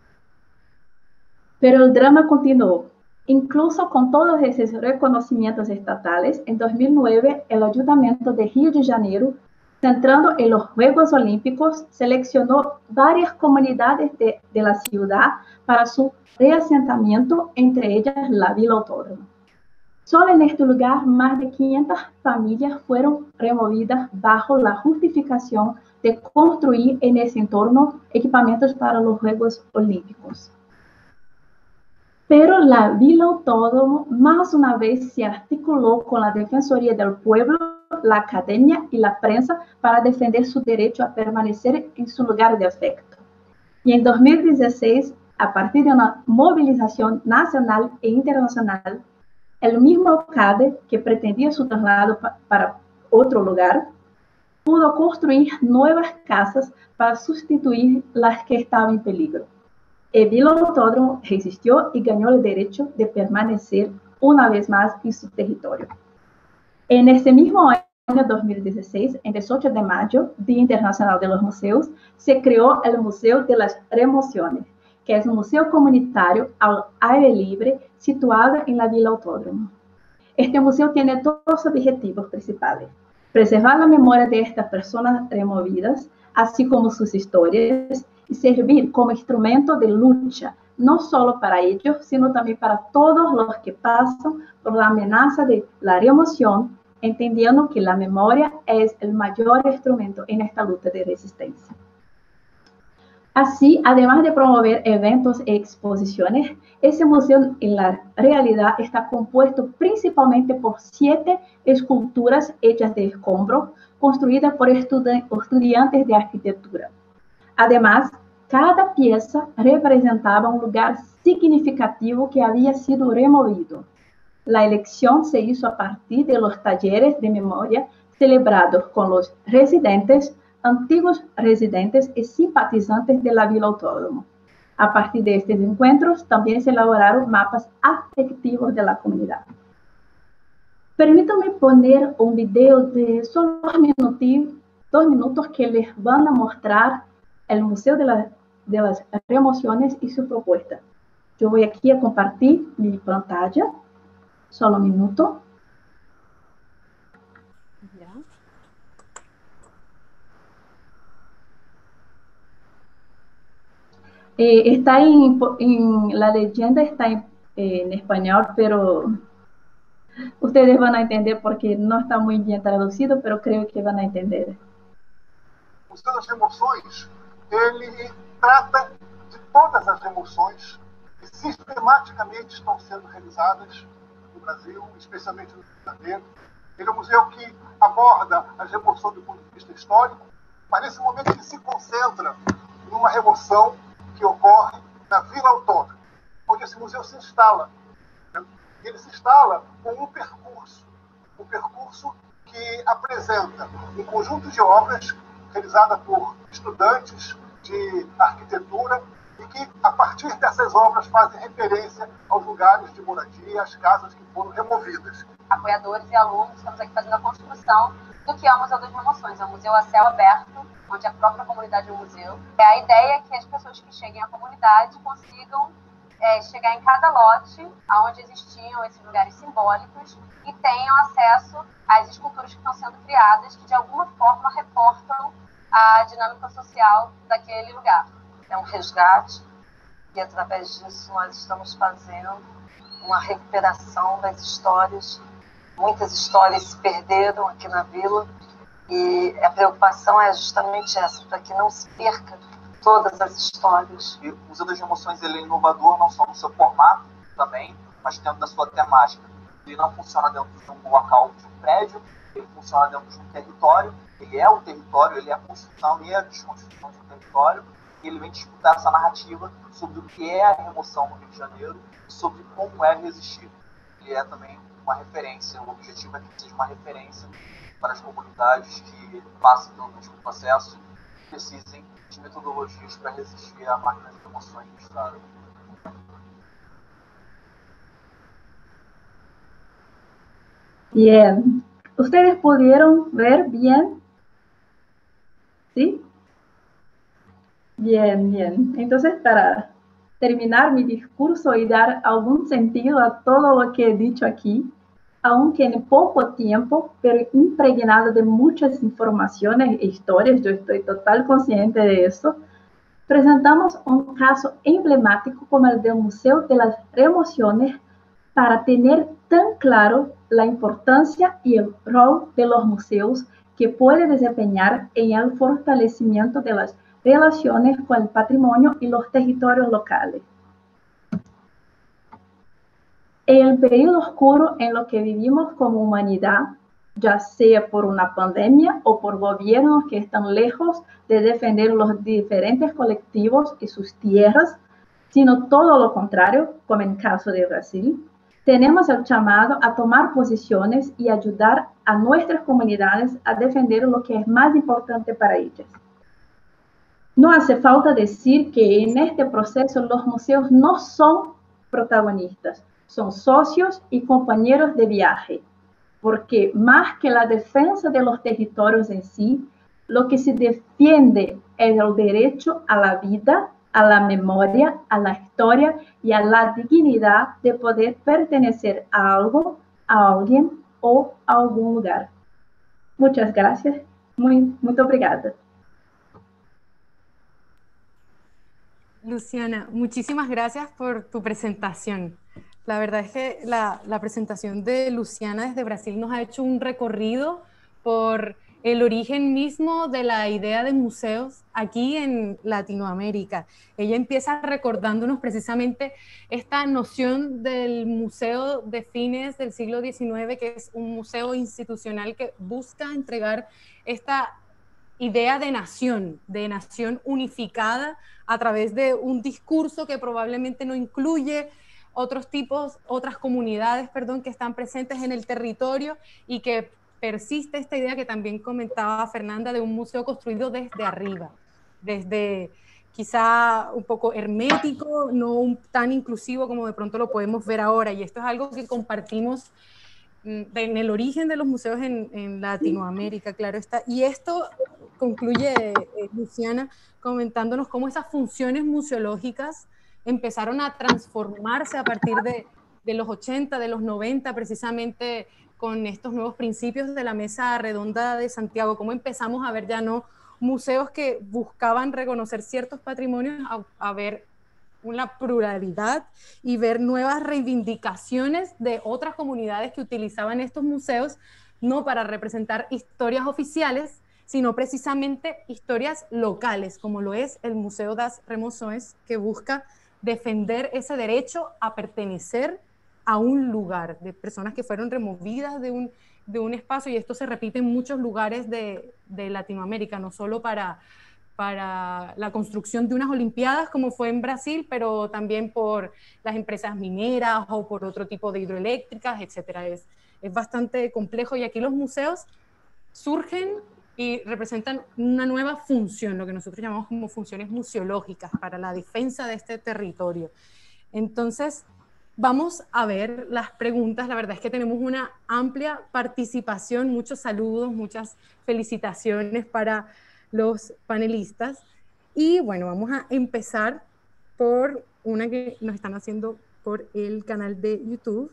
Pero el drama continuó. Incluso con todos esos reconocimientos estatales, en 2009 el Ayuntamiento de Rio de Janeiro, centrando en los Juegos Olímpicos, seleccionó varias comunidades de la ciudad para su reasentamiento, entre ellas la Vila Autódromo. Solo en este lugar, más de 500 familias fueron removidas bajo la justificación de construir en ese entorno equipamientos para los Juegos Olímpicos. Pero la Vila Autódromo más una vez se articuló con la Defensoría del Pueblo, la academia y la prensa para defender su derecho a permanecer en su lugar de afecto. Y en 2016, a partir de una movilización nacional e internacional, el mismo alcalde que pretendía su traslado para otro lugar, pudo construir nuevas casas para sustituir las que estaban en peligro. El Vila Autódromo resistió y ganó el derecho de permanecer una vez más en su territorio. En ese mismo año 2016, en 18 de mayo, Día Internacional de los Museos, se creó el Museo de las Remociones, que es un museo comunitario al aire libre situado en la Vila Autódromo. Este museo tiene dos objetivos principales: preservar la memoria de estas personas removidas, así como sus historias, y servir como instrumento de lucha, no solo para ellos, sino también para todos los que pasan por la amenaza de la remoción, entendiendo que la memoria es el mayor instrumento en esta lucha de resistencia. Así, además de promover eventos e exposiciones, ese museo en la realidad está compuesto principalmente por 7 esculturas hechas de escombro, construidas por estudiantes de arquitectura. Además, cada pieza representaba un lugar significativo que había sido removido. La elección se hizo a partir de los talleres de memoria celebrados con los residentes, antiguos residentes y simpatizantes de la Vila Autódromo. A partir de estos encuentros, también se elaboraron mapas afectivos de la comunidad. Permítanme poner un video de solo 2 minutos que les van a mostrar el Museo de las Remociones y su propuesta. Yo voy aquí a compartir mi pantalla. Solo un minuto. Ya. Está en la leyenda está en español, pero ustedes van a entender porque no está muy bien traducido, pero creo que van a entender. O Museu das Remoções, ele trata de todas as remoções que sistematicamente estão sendo realizadas no Brasil, especialmente no Rio de Janeiro. Ele é um museu que aborda as remoções do ponto de vista histórico, mas nesse momento ele se concentra numa remoção que ocorre na Vila Autódromo, onde esse museu se instala. Ele se instala com um percurso que apresenta um conjunto de obras realizada por estudantes de arquitetura e que, a partir dessas obras, fazem referência aos lugares de moradia, às casas que foram removidas. Apoiadores e alunos, estamos aqui fazendo a construção do que é o Museu das Remoções. É um museu a céu aberto, onde a própria comunidade é um museu. A ideia é que as pessoas que cheguem à comunidade consigam chegar em cada lote, onde existiam esses lugares simbólicos, e tenham acesso às esculturas que estão sendo criadas, que de alguma forma reportam a dinâmica social daquele lugar. É um resgate, e através disso nós estamos fazendo uma recuperação das histórias. Muitas histórias se perderam aqui na vila, e a preocupação é justamente essa, para que não se perca todas as histórias. E o Museu das Remoções ele é inovador não só no seu formato também, mas dentro da sua temática. Ele não funciona dentro de um local de um prédio, ele funciona dentro de um território, ele é o território, ele é a construção e a desconstrução de um território, e ele vem disputar essa narrativa sobre o que é a remoção no Rio de Janeiro e sobre como é resistir. Ele é também uma referência, o objetivo é que seja uma referência para as comunidades que passem pelo mesmo processo e precisem de metodologias para resistir à máquina de remoções do Estado. Bien. ¿Ustedes pudieron ver bien? ¿Sí? Bien, bien. Entonces, para terminar mi discurso y dar algún sentido a todo lo que he dicho aquí, aunque en poco tiempo, pero impregnado de muchas informaciones e historias, yo estoy total consciente de eso, presentamos un caso emblemático como el del Museo de las Remociones para tener tan claro la importancia y el rol de los museos que puede desempeñar en el fortalecimiento de las relaciones con el patrimonio y los territorios locales. el periodo oscuro en lo que vivimos como humanidad, ya sea por una pandemia o por gobiernos que están lejos de defender los diferentes colectivos y sus tierras, sino todo lo contrario, como en el caso de Brasil, tenemos el llamado a tomar posiciones y ayudar a nuestras comunidades a defender lo que es más importante para ellas. No hace falta decir que en este proceso los museos no son protagonistas, son socios y compañeros de viaje, porque más que la defensa de los territorios en sí, lo que se defiende es el derecho a la vida, a la memoria, a la historia y a la dignidad de poder pertenecer a algo, a alguien o a algún lugar. Muchas gracias. Muy obrigada. Luciana, muchísimas gracias por tu presentación. La verdad es que la presentación de Luciana desde Brasil nos ha hecho un recorrido por el origen mismo de la idea de museos aquí en Latinoamérica. Ella empieza recordándonos precisamente esta noción del museo de fines del siglo XIX, que es un museo institucional que busca entregar esta idea de nación unificada a través de un discurso que probablemente no incluye otras comunidades, que están presentes en el territorio, y que persiste esta idea que también comentaba Fernanda de un museo construido desde arriba, desde quizá un poco hermético, no tan inclusivo como de pronto lo podemos ver ahora, y esto es algo que compartimos en el origen de los museos en Latinoamérica, claro está. Y esto concluye Luciana comentándonos cómo esas funciones museológicas empezaron a transformarse a partir de los 80, de los 90, precisamente con estos nuevos principios de la Mesa Redonda de Santiago, cómo empezamos a ver ya no museos que buscaban reconocer ciertos patrimonios, a ver una pluralidad y ver nuevas reivindicaciones de otras comunidades que utilizaban estos museos no para representar historias oficiales, sino precisamente historias locales, como lo es el Museo das Remoções, que busca defender ese derecho a pertenecer a un lugar, de personas que fueron removidas de un espacio, y esto se repite en muchos lugares de Latinoamérica, no solo para la construcción de unas olimpiadas como fue en Brasil, pero también por las empresas mineras o por otro tipo de hidroeléctricas, etcétera. Es bastante complejo, y aquí los museos surgen y representan una nueva función, lo que nosotros llamamos como funciones museológicas para la defensa de este territorio. Entonces, vamos a ver las preguntas. La verdad es que tenemos una amplia participación, muchos saludos, muchas felicitaciones para los panelistas. Y bueno, vamos a empezar por una que nos están haciendo por el canal de YouTube.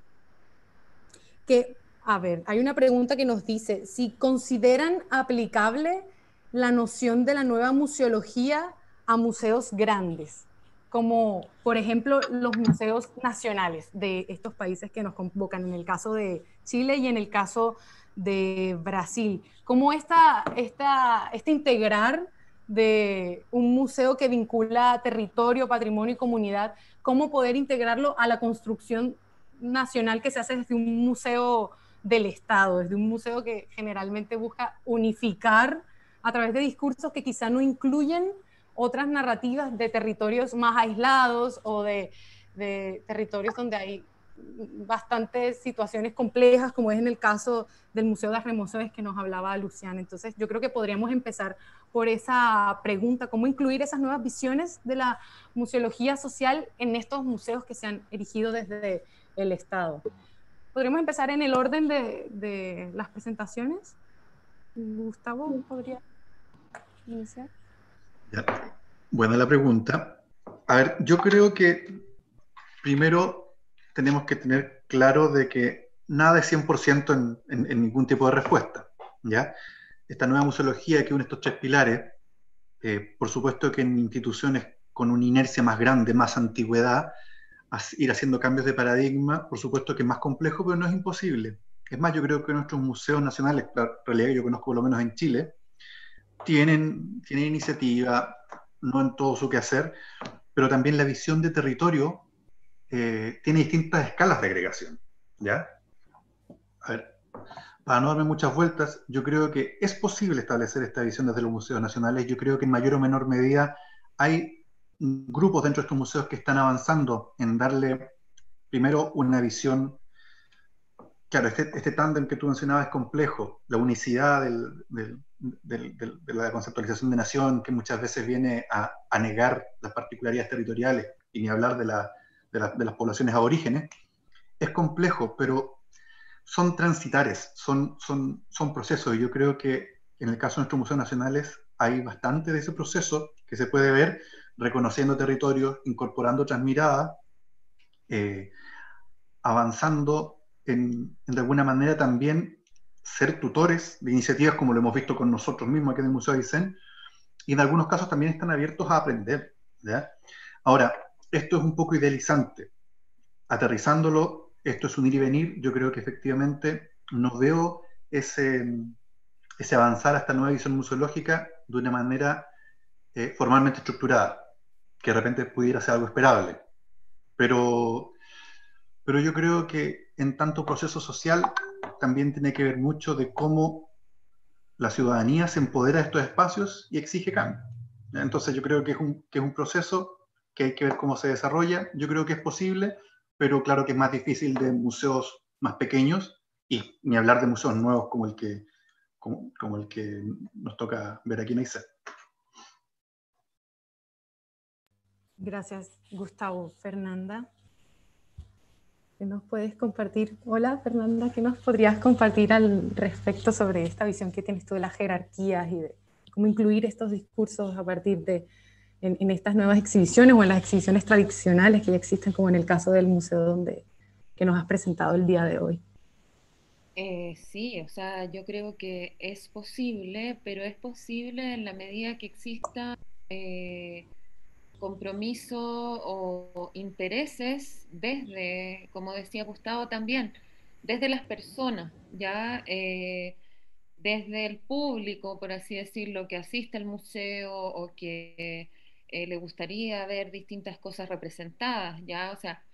Que, a ver, hay una pregunta que nos dice si consideran aplicable la noción de la nueva museología a museos grandes, como por ejemplo los museos nacionales de estos países que nos convocan, en el caso de Chile y en el caso de Brasil. ¿Cómo este integrar de un museo que vincula territorio, patrimonio y comunidad, cómo poder integrarlo a la construcción nacional que se hace desde un museo del Estado, desde un museo que generalmente busca unificar a través de discursos que quizá no incluyen otras narrativas de territorios más aislados o de territorios donde hay bastantes situaciones complejas, como es en el caso del Museo das Remoções que nos hablaba Luciana? Entonces yo creo que podríamos empezar por esa pregunta, cómo incluir esas nuevas visiones de la museología social en estos museos que se han erigido desde el Estado. ¿Podríamos empezar en el orden de las presentaciones? Gustavo, ¿podría iniciar? Ya. Buena la pregunta. A ver, yo creo que primero tenemos que tener claro de que nada es 100% en ningún tipo de respuesta, ¿ya? Esta nueva museología que une estos tres pilares, por supuesto que en instituciones con una inercia más grande, más antigüedad, ir haciendo cambios de paradigma, por supuesto que es más complejo, pero no es imposible. Es más, yo creo que nuestros museos nacionales, la realidad que yo conozco por lo menos en Chile, tienen iniciativa, no en todo su quehacer, pero también la visión de territorio tiene distintas escalas de agregación, ¿ya? A ver, para no darme muchas vueltas, yo creo que es posible establecer esta visión desde los museos nacionales. Yo creo que en mayor o menor medida hay grupos dentro de estos museos que están avanzando en darle primero una visión. Claro, este tándem que tú mencionabas es complejo. La unicidad de la conceptualización de nación, que muchas veces viene a negar las particularidades territoriales, y ni hablar de las poblaciones aborígenes, es complejo, pero son transitares, son procesos. Y yo creo que en el caso de nuestros museos nacionales hay bastante de ese proceso que se puede ver reconociendo territorios, incorporando otras miradas, avanzando de alguna manera también ser tutores de iniciativas como lo hemos visto con nosotros mismos aquí en el Museo de Aysén, y en algunos casos también están abiertos a aprender, ¿ya? Ahora, esto es un poco idealizante. Aterrizándolo, esto es un ir y venir. Yo creo que efectivamente no veo ese avanzar a esta nueva visión museológica de una manera formalmente estructurada, que de repente pudiera ser algo esperable. Pero yo creo que en tanto proceso social también tiene que ver mucho de cómo la ciudadanía se empodera de estos espacios y exige cambio. Entonces yo creo que es un proceso que hay que ver cómo se desarrolla. Yo creo que es posible, pero claro que es más difícil de museos más pequeños, y ni hablar de museos nuevos como el que nos toca ver aquí en Aysén. Gracias, Gustavo. Fernanda, ¿qué nos puedes compartir? Hola, Fernanda, ¿qué nos podrías compartir al respecto sobre esta visión que tienes tú de las jerarquías y de cómo incluir estos discursos a partir de en estas nuevas exhibiciones o en las exhibiciones tradicionales que ya existen, como en el caso del museo que nos has presentado el día de hoy? Sí, o sea, yo creo que es posible, pero es posible en la medida que exista compromiso o intereses desde, como decía Gustavo también, desde las personas, ya desde el público, por así decirlo, que asiste al museo o que le gustaría ver distintas cosas representadas, ya, o sea,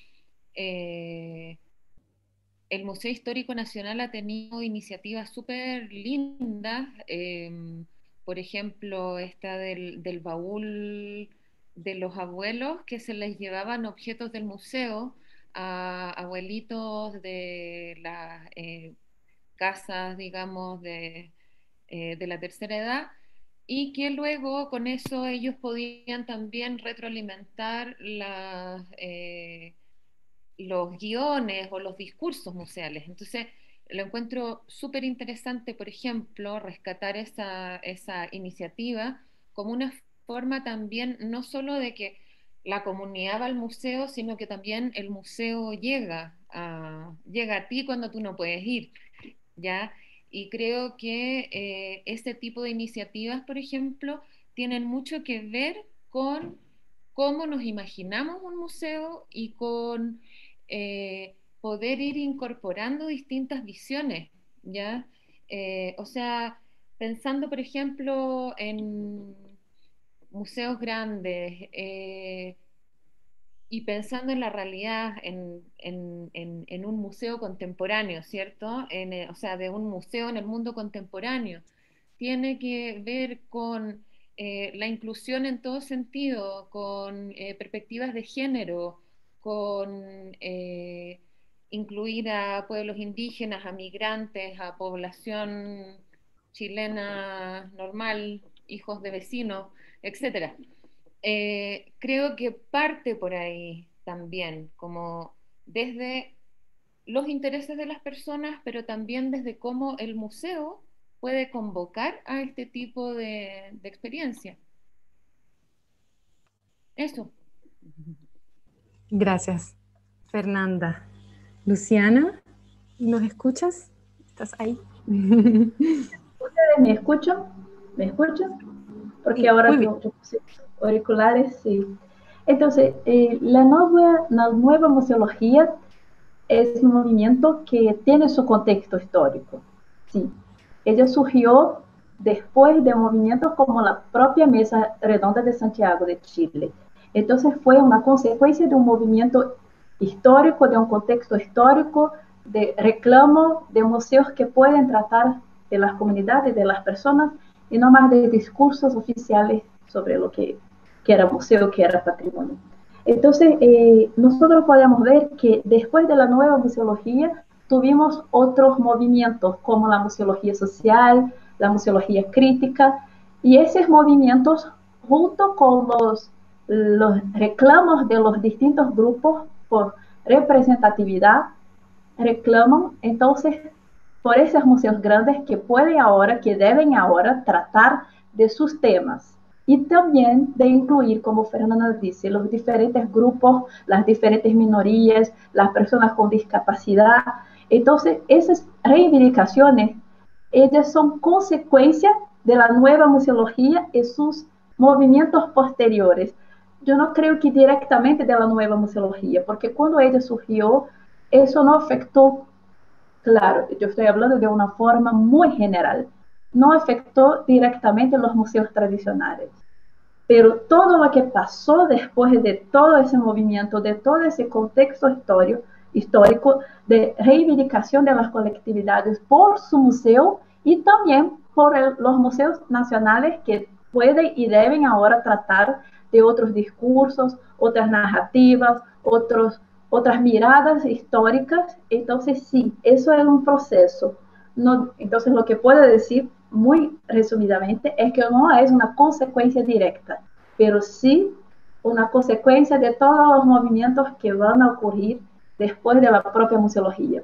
el Museo Histórico Nacional ha tenido iniciativas súper lindas, por ejemplo, esta del baúl de los abuelos, que se les llevaban objetos del museo a abuelitos de las casas, digamos, de la tercera edad, y que luego con eso ellos podían también retroalimentar los guiones o los discursos museales. Entonces, lo encuentro súper interesante, por ejemplo, rescatar esa iniciativa como una forma también, no solo de que la comunidad va al museo, sino que también el museo llega a ti cuando tú no puedes ir, ¿ya? Y creo que este tipo de iniciativas, por ejemplo, tienen mucho que ver con cómo nos imaginamos un museo y con poder ir incorporando distintas visiones, ¿ya? O sea, pensando, por ejemplo, en museos grandes, y pensando en la realidad, en un museo contemporáneo, ¿cierto? O sea, de un museo en el mundo contemporáneo. Tiene que ver con la inclusión en todo sentido, con perspectivas de género, con incluir a pueblos indígenas, a migrantes, a población chilena normal, hijos de vecinos, etcétera. Creo que parte por ahí también, como desde los intereses de las personas, pero también desde cómo el museo puede convocar a este tipo de experiencia. Eso. Gracias, Fernanda. Luciana, ¿nos escuchas? ¿Estás ahí? ¿Ustedes me escuchan? ¿Me escuchan? Porque sí, ahora yo puse auriculares, sí. Entonces, la nueva museología es un movimiento que tiene su contexto histórico. Sí. Ella surgió después de movimientos como la propia Mesa Redonda de Santiago de Chile. Entonces fue una consecuencia de un movimiento histórico, de un contexto histórico, de reclamo de museos que pueden tratar de las comunidades, de las personas, y no más de discursos oficiales sobre lo que era museo, que era patrimonio. Entonces, nosotros podemos ver que después de la nueva museología, tuvimos otros movimientos, como la museología social, la museología crítica, y esos movimientos, junto con los reclamos de los distintos grupos por representatividad, reclaman entonces por esos museos grandes que pueden ahora, que deben ahora tratar de sus temas. Y también de incluir, como Fernanda dice, los diferentes grupos, las diferentes minorías, las personas con discapacidad. Entonces, esas reivindicaciones, ellas son consecuencia de la nueva museología y sus movimientos posteriores. Yo no creo que directamente de la nueva museología, porque cuando ella surgió, eso no afectó, claro, yo estoy hablando de una forma muy general, no afectó directamente los museos tradicionales. Pero todo lo que pasó después de todo ese movimiento, de todo ese contexto histórico de reivindicación de las colectividades por su museo y también por los museos nacionales que pueden y deben ahora tratar de otros discursos, otras narrativas, otras miradas históricas. Entonces, sí, eso es un proceso. No, entonces, lo que puedo decir muy resumidamente es que no es una consecuencia directa, pero sí una consecuencia de todos los movimientos que van a ocurrir después de la propia museología.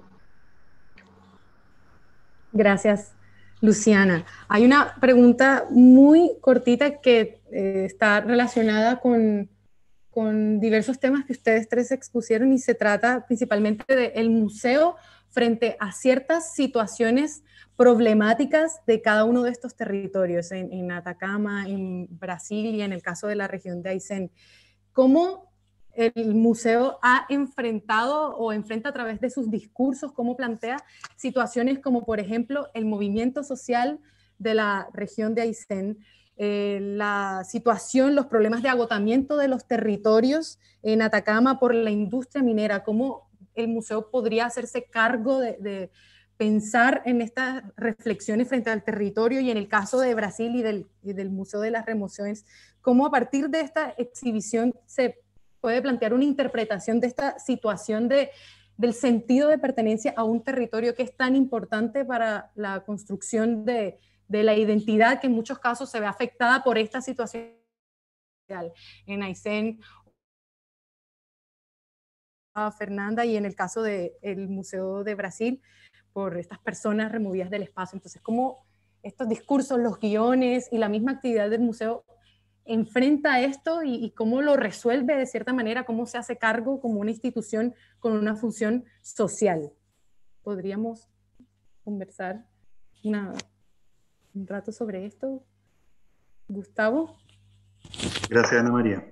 Gracias, Luciana. Hay una pregunta muy cortita que está relacionada con diversos temas que ustedes tres expusieron y se trata principalmente del museo frente a ciertas situaciones problemáticas de cada uno de estos territorios, en Atacama, en Brasil y en el caso de la región de Aysén. ¿Cómo el museo ha enfrentado o enfrenta a través de sus discursos, cómo plantea situaciones como, por ejemplo, el movimiento social de la región de Aysén, la situación, los problemas de agotamiento de los territorios en Atacama por la industria minera? ¿Cómo el museo podría hacerse cargo de pensar en estas reflexiones frente al territorio? Y en el caso de Brasil y del Museo de las Remociones, ¿cómo a partir de esta exhibición se puede plantear una interpretación de esta situación del sentido de pertenencia a un territorio que es tan importante para la construcción de la identidad, que en muchos casos se ve afectada por esta situación en Aysén, Fernanda, y en el caso del Museo de Brasil, por estas personas removidas del espacio? Entonces, ¿cómo estos discursos, los guiones y la misma actividad del museo enfrenta esto y cómo lo resuelve de cierta manera, cómo se hace cargo como una institución con una función social? ¿Podríamos conversar un rato sobre esto? Gustavo. Gracias, Ana María.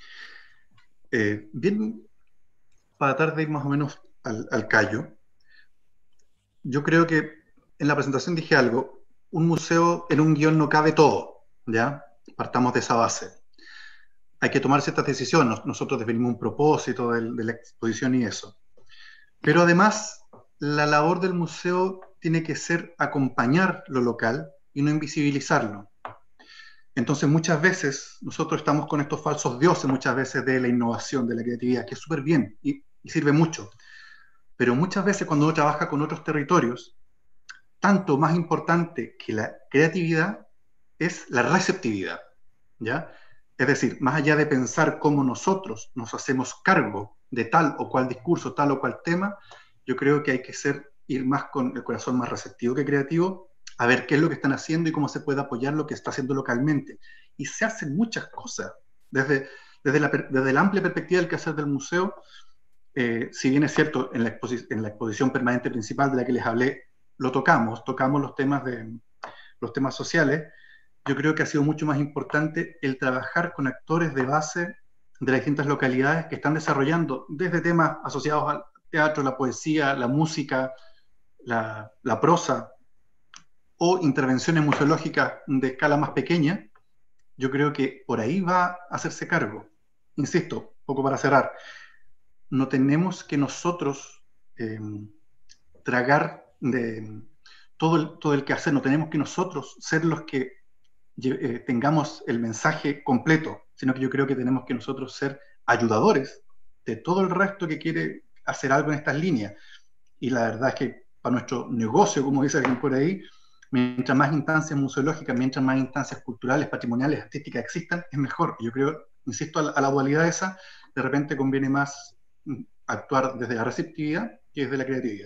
Bien, para tratar de ir más o menos al callo, yo creo que en la presentación dije algo: un museo en un guión no cabe todo, ¿ya? Partamos de esa base. Hay que tomar ciertas decisiones. Nosotros definimos un propósito de la exposición y eso. Pero además, la labor del museo tiene que ser acompañar lo local y no invisibilizarlo. Entonces, muchas veces nosotros estamos con estos falsos dioses, muchas veces, de la innovación, de la creatividad, que es súper bien y sirve mucho. Pero muchas veces cuando uno trabaja con otros territorios, tanto más importante que la creatividad es la receptividad, ¿ya? Es decir, más allá de pensar cómo nosotros nos hacemos cargo de tal o cual discurso, tal o cual tema, yo creo que hay que ir más con el corazón más receptivo que creativo, a ver qué es lo que están haciendo y cómo se puede apoyar lo que está haciendo localmente. Y se hacen muchas cosas, desde la amplia perspectiva del quehacer del museo. Si bien es cierto, en la exposición permanente principal de la que les hablé, tocamos los temas sociales. Yo creo que ha sido mucho más importante el trabajar con actores de base de las distintas localidades que están desarrollando desde temas asociados al teatro, la poesía, la música, la prosa, o intervenciones museológicas de escala más pequeña. Yo creo que por ahí va a hacerse cargo. Insisto, poco para cerrar. no tenemos que nosotros tragar de todo el quehacer, no tenemos que nosotros ser los que tengamos el mensaje completo, sino que yo creo que tenemos que nosotros ser ayudadores de todo el resto que quiere hacer algo en estas líneas. Y la verdad es que para nuestro negocio, como dice alguien por ahí, mientras más instancias museológicas, mientras más instancias culturales, patrimoniales, artísticas existan, es mejor. Yo creo, insisto, a la dualidad esa, de repente conviene más actuar desde la receptividad que desde la creatividad.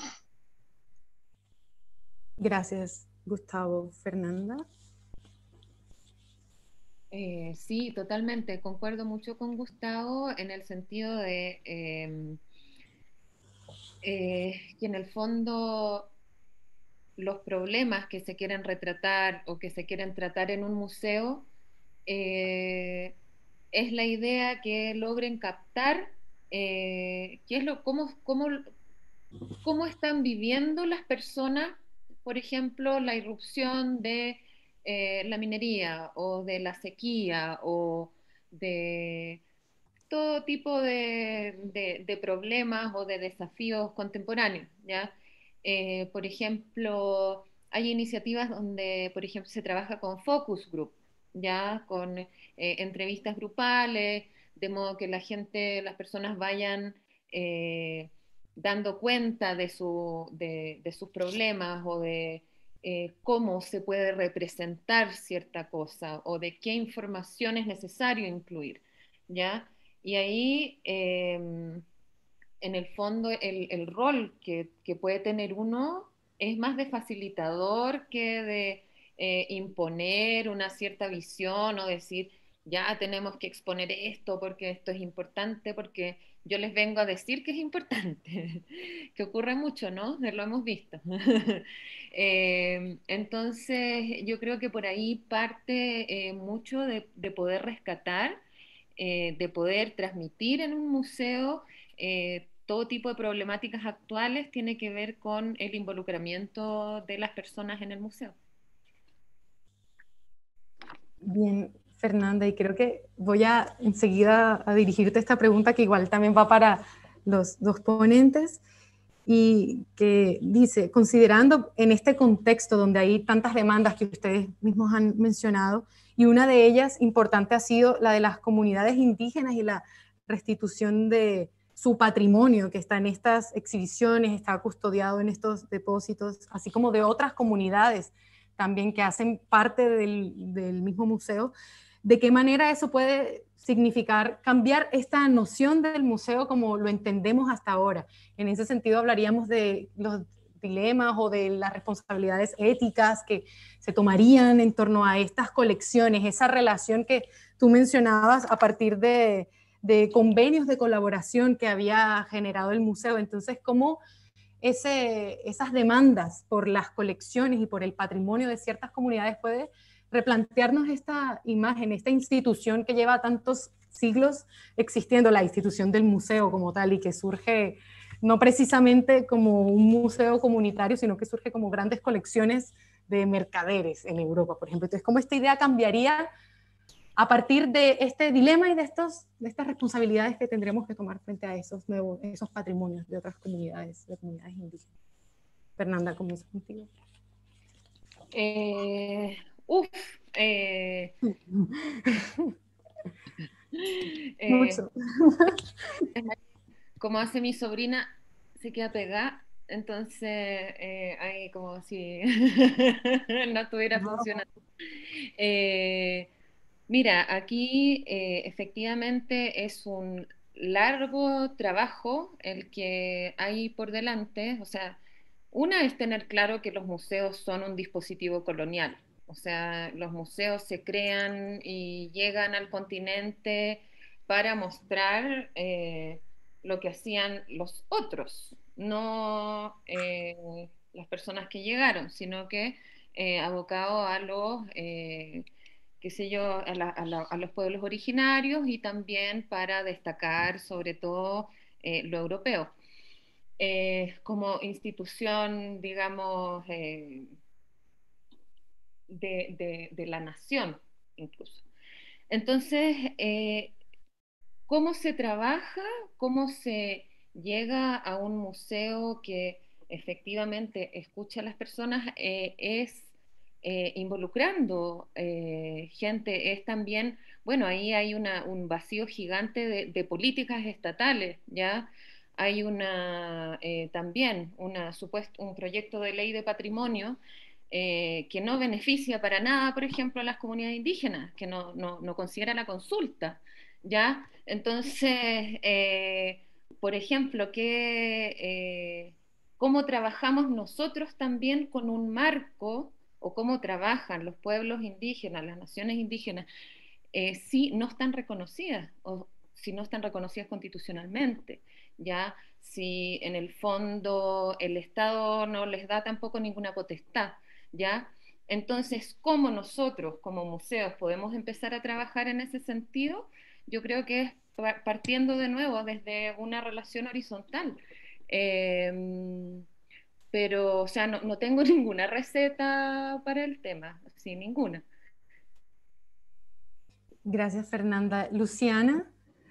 Gracias, Gustavo. Fernanda. Sí, totalmente. Concuerdo mucho con Gustavo en el sentido de que en el fondo los problemas que se quieren retratar o que se quieren tratar en un museo es la idea que logren captar cómo están viviendo las personas, por ejemplo, la irrupción de la minería o de la sequía o de todo tipo de problemas o de desafíos contemporáneos, ¿ya? Por ejemplo, hay iniciativas donde, por ejemplo, se trabaja con focus group, ¿ya? Con entrevistas grupales, de modo que las personas vayan dando cuenta de sus problemas o de cómo se puede representar cierta cosa o de qué información es necesario incluir, ¿ya? Y ahí, en el fondo, el rol que puede tener uno es más de facilitador que de imponer una cierta visión o decir, ya tenemos que exponer esto porque esto es importante, porque yo les vengo a decir que es importante, que ocurre mucho, ¿no? Lo hemos visto. Entonces, yo creo que por ahí parte mucho de poder rescatar, de poder transmitir en un museo todo tipo de problemáticas actuales tiene que ver con el involucramiento de las personas en el museo. Bien, Fernanda, y creo que voy a enseguida a dirigirte esta pregunta que igual también va para los dos ponentes y que dice, considerando en este contexto donde hay tantas demandas que ustedes mismos han mencionado, y una de ellas importante ha sido la de las comunidades indígenas y la restitución de su patrimonio que está en estas exhibiciones, está custodiado en estos depósitos, así como de otras comunidades también que hacen parte del mismo museo. ¿De qué manera eso puede significar cambiar esta noción del museo como lo entendemos hasta ahora? En ese sentido hablaríamos de los dilemas o de las responsabilidades éticas que se tomarían en torno a estas colecciones, esa relación que tú mencionabas a partir de convenios de colaboración que había generado el museo. Entonces, ¿cómo esas demandas por las colecciones y por el patrimonio de ciertas comunidades puede replantearnos esta imagen, esta institución que lleva tantos siglos existiendo, la institución del museo como tal, y que surge no precisamente como un museo comunitario, sino que surge como grandes colecciones de mercaderes en Europa, por ejemplo? Entonces, ¿cómo esta idea cambiaría a partir de este dilema y de estas responsabilidades que tendremos que tomar frente a esos patrimonios de otras comunidades, de comunidades indígenas? Fernanda, comienzo contigo. Mucho. Como hace mi sobrina, se queda pegada, entonces ahí como si no estuviera funcionando. Mira, aquí efectivamente es un largo trabajo el que hay por delante. O sea, una es tener claro que los museos son un dispositivo colonial. O sea, los museos se crean y llegan al continente para mostrar lo que hacían los otros, no las personas que llegaron, sino que abocado a los qué sé yo, a los pueblos originarios y también para destacar sobre todo lo europeo. Como institución, digamos, de la nación incluso. Entonces, ¿Cómo se trabaja? ¿Cómo se llega a un museo que efectivamente escucha a las personas? Es involucrando gente, es también, bueno, ahí hay un vacío gigante de políticas estatales, ¿ya? Hay también un proyecto de ley de patrimonio que no beneficia para nada, por ejemplo, a las comunidades indígenas, que no considera la consulta, ¿ya? Entonces, por ejemplo, cómo trabajamos nosotros también con un marco, o cómo trabajan los pueblos indígenas, las naciones indígenas, si no están reconocidas, o si no están reconocidas constitucionalmente, ¿ya? Si en el fondo el Estado no les da tampoco ninguna potestad, ¿ya? Entonces, ¿cómo nosotros como museos podemos empezar a trabajar en ese sentido? Yo creo que es partiendo de nuevo desde una relación horizontal. Pero, o sea, no tengo ninguna receta para el tema, sí, ninguna. Gracias, Fernanda. Luciana,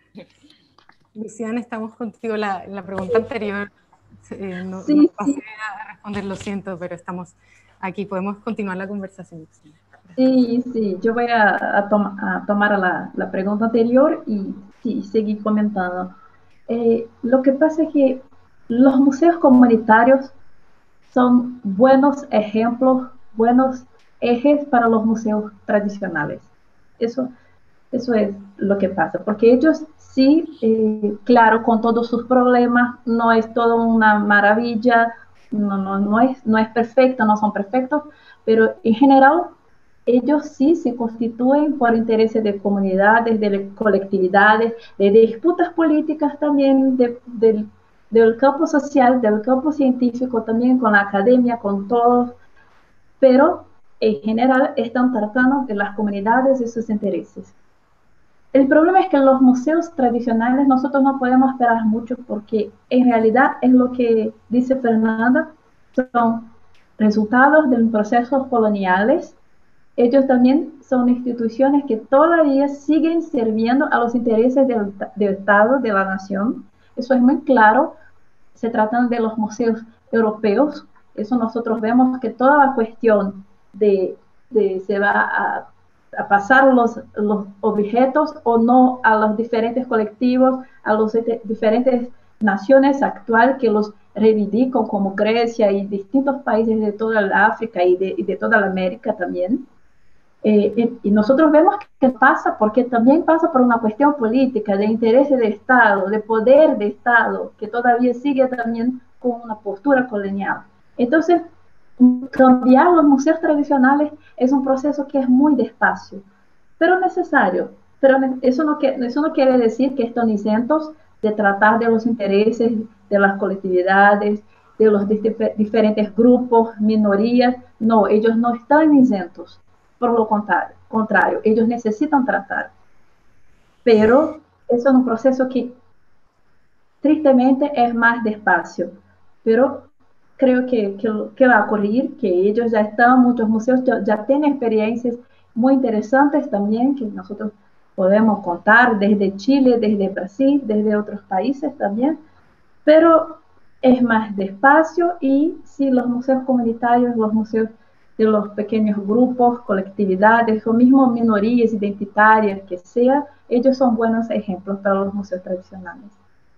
estamos contigo. La pregunta anterior no Sí, pasé sí, a responder, lo siento, pero estamos aquí, podemos continuar la conversación. sí, sí. Yo voy a tomar la pregunta anterior y sí, seguir comentando. Lo que pasa es que los museos comunitarios son buenos ejemplos, buenos ejes para los museos tradicionales. Eso, eso es lo que pasa, porque ellos sí, claro, con todos sus problemas, no es todo una maravilla, no es perfecto, no son perfectos, pero en general ellos sí se constituyen por intereses de comunidades, de colectividades, de disputas políticas también, del campo social, del campo científico, también con la academia, con todos, pero en general están tratando de las comunidades y sus intereses. El problema es que en los museos tradicionales nosotros no podemos esperar mucho porque en realidad es lo que dice Fernanda, son resultados de procesos coloniales. Ellos también son instituciones que todavía siguen sirviendo a los intereses del Estado, de la nación. Eso es muy claro. Se tratan de los museos europeos. Eso nosotros vemos que toda la cuestión se va a pasar los objetos o no a los diferentes colectivos, a las diferentes naciones actuales que los reivindican, como Grecia y distintos países de toda la África y de toda la América también. Y nosotros vemos que pasa, porque también pasa por una cuestión política, de interés de Estado, de poder de Estado, que todavía sigue también con una postura colonial. Entonces, cambiar los museos tradicionales es un proceso que es muy despacio, pero necesario. Pero eso no quiere decir que están isentos de tratar de los intereses de las colectividades, de los diferentes grupos, minorías. No, ellos no están isentos. Por lo contrario, ellos necesitan tratar. Pero eso es un proceso que tristemente es más despacio. Pero creo que va a ocurrir, que ellos ya están, muchos museos ya tienen experiencias muy interesantes también, que nosotros podemos contar desde Chile, desde Brasil, desde otros países también, pero es más despacio y sí, los museos comunitarios, los museos de los pequeños grupos, colectividades o mismo minorías identitarias que sea, ellos son buenos ejemplos para los museos tradicionales.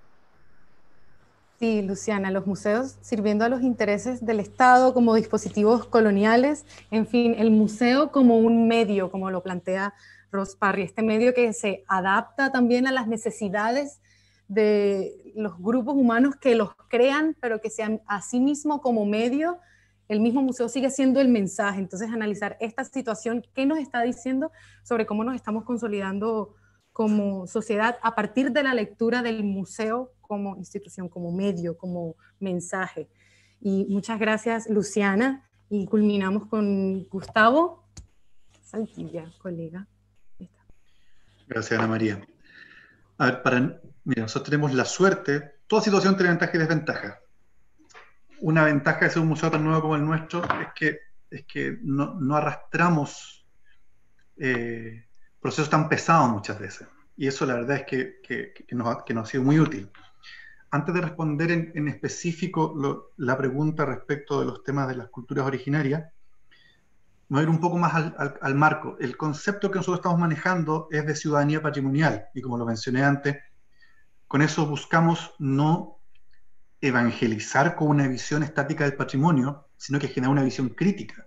Sí, Luciana, los museos sirviendo a los intereses del Estado como dispositivos coloniales, en fin, el museo como un medio, como lo plantea Ross Parry, este medio que se adapta también a las necesidades de los grupos humanos que los crean, pero que sean a sí mismo como medio, el mismo museo sigue siendo el mensaje. Entonces, analizar esta situación, ¿qué nos está diciendo sobre cómo nos estamos consolidando como sociedad a partir de la lectura del museo como institución, como medio, como mensaje? Y muchas gracias, Luciana, y culminamos con Gustavo Saltilla, colega. Gracias, Ana María. A ver, mira, nosotros tenemos la suerte, toda situación tiene ventaja y desventaja. Una ventaja de ser un museo tan nuevo como el nuestro es que no arrastramos procesos tan pesados muchas veces. y eso la verdad es que nos ha sido muy útil. Antes de responder en específico la pregunta respecto de los temas de las culturas originarias, me voy a ir un poco más al marco. El concepto que nosotros estamos manejando es de ciudadanía patrimonial, y como lo mencioné antes, con eso buscamos no evangelizar con una visión estática del patrimonio, sino que generar una visión crítica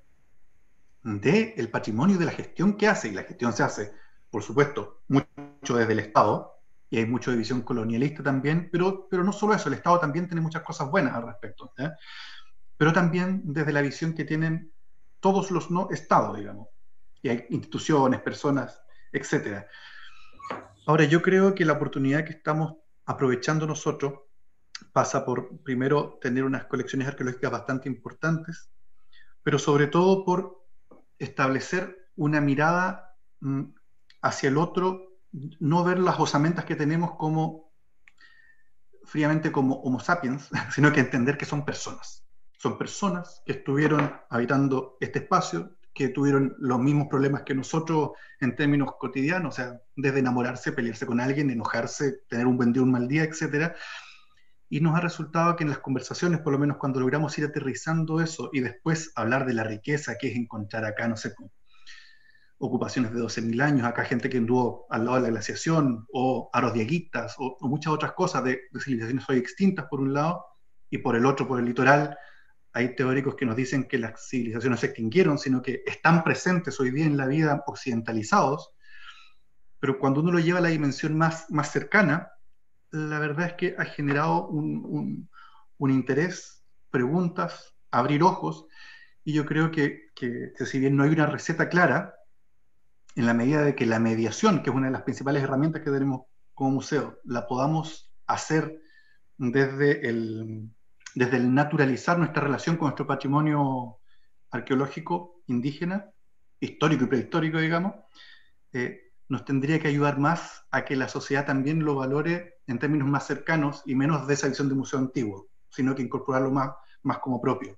del patrimonio y de la gestión que hace, y la gestión se hace, por supuesto, mucho desde el Estado, y hay mucho de visión colonialista también, pero no solo eso, el Estado también tiene muchas cosas buenas al respecto, pero también desde la visión que tienen todos los no Estados, digamos, y hay instituciones, personas, etc. Ahora, yo creo que la oportunidad que estamos aprovechando nosotros pasa por, primero, tener unas colecciones arqueológicas bastante importantes, pero sobre todo por establecer una mirada hacia el otro, no ver las osamentas que tenemos como fríamente como Homo sapiens, sino que entender que son personas. Son personas que estuvieron habitando este espacio, que tuvieron los mismos problemas que nosotros en términos cotidianos, o sea, desde enamorarse, pelearse con alguien, enojarse, tener un buen día, un mal día, etc. Y nos ha resultado que en las conversaciones, por lo menos cuando logramos ir aterrizando eso y después hablar de la riqueza que es encontrar acá, no sé, ocupaciones de 12.000 años, acá gente que anduvo al lado de la glaciación, o aros dieguitas, o muchas otras cosas de civilizaciones hoy extintas por un lado, y por el otro, por el litoral, hay teóricos que nos dicen que las civilizaciones se extinguieron, sino que están presentes hoy día en la vida occidentalizados, pero cuando uno lo lleva a la dimensión más cercana, la verdad es que ha generado un interés, preguntas, abrir ojos, y yo creo que si bien no hay una receta clara, en la medida de que la mediación, que es una de las principales herramientas que tenemos como museo, la podamos hacer desde el naturalizar nuestra relación con nuestro patrimonio arqueológico indígena, histórico y prehistórico, digamos, nos tendría que ayudar más a que la sociedad también lo valore en términos más cercanos y menos de esa visión de museo antiguo, sino que incorporarlo más como propio.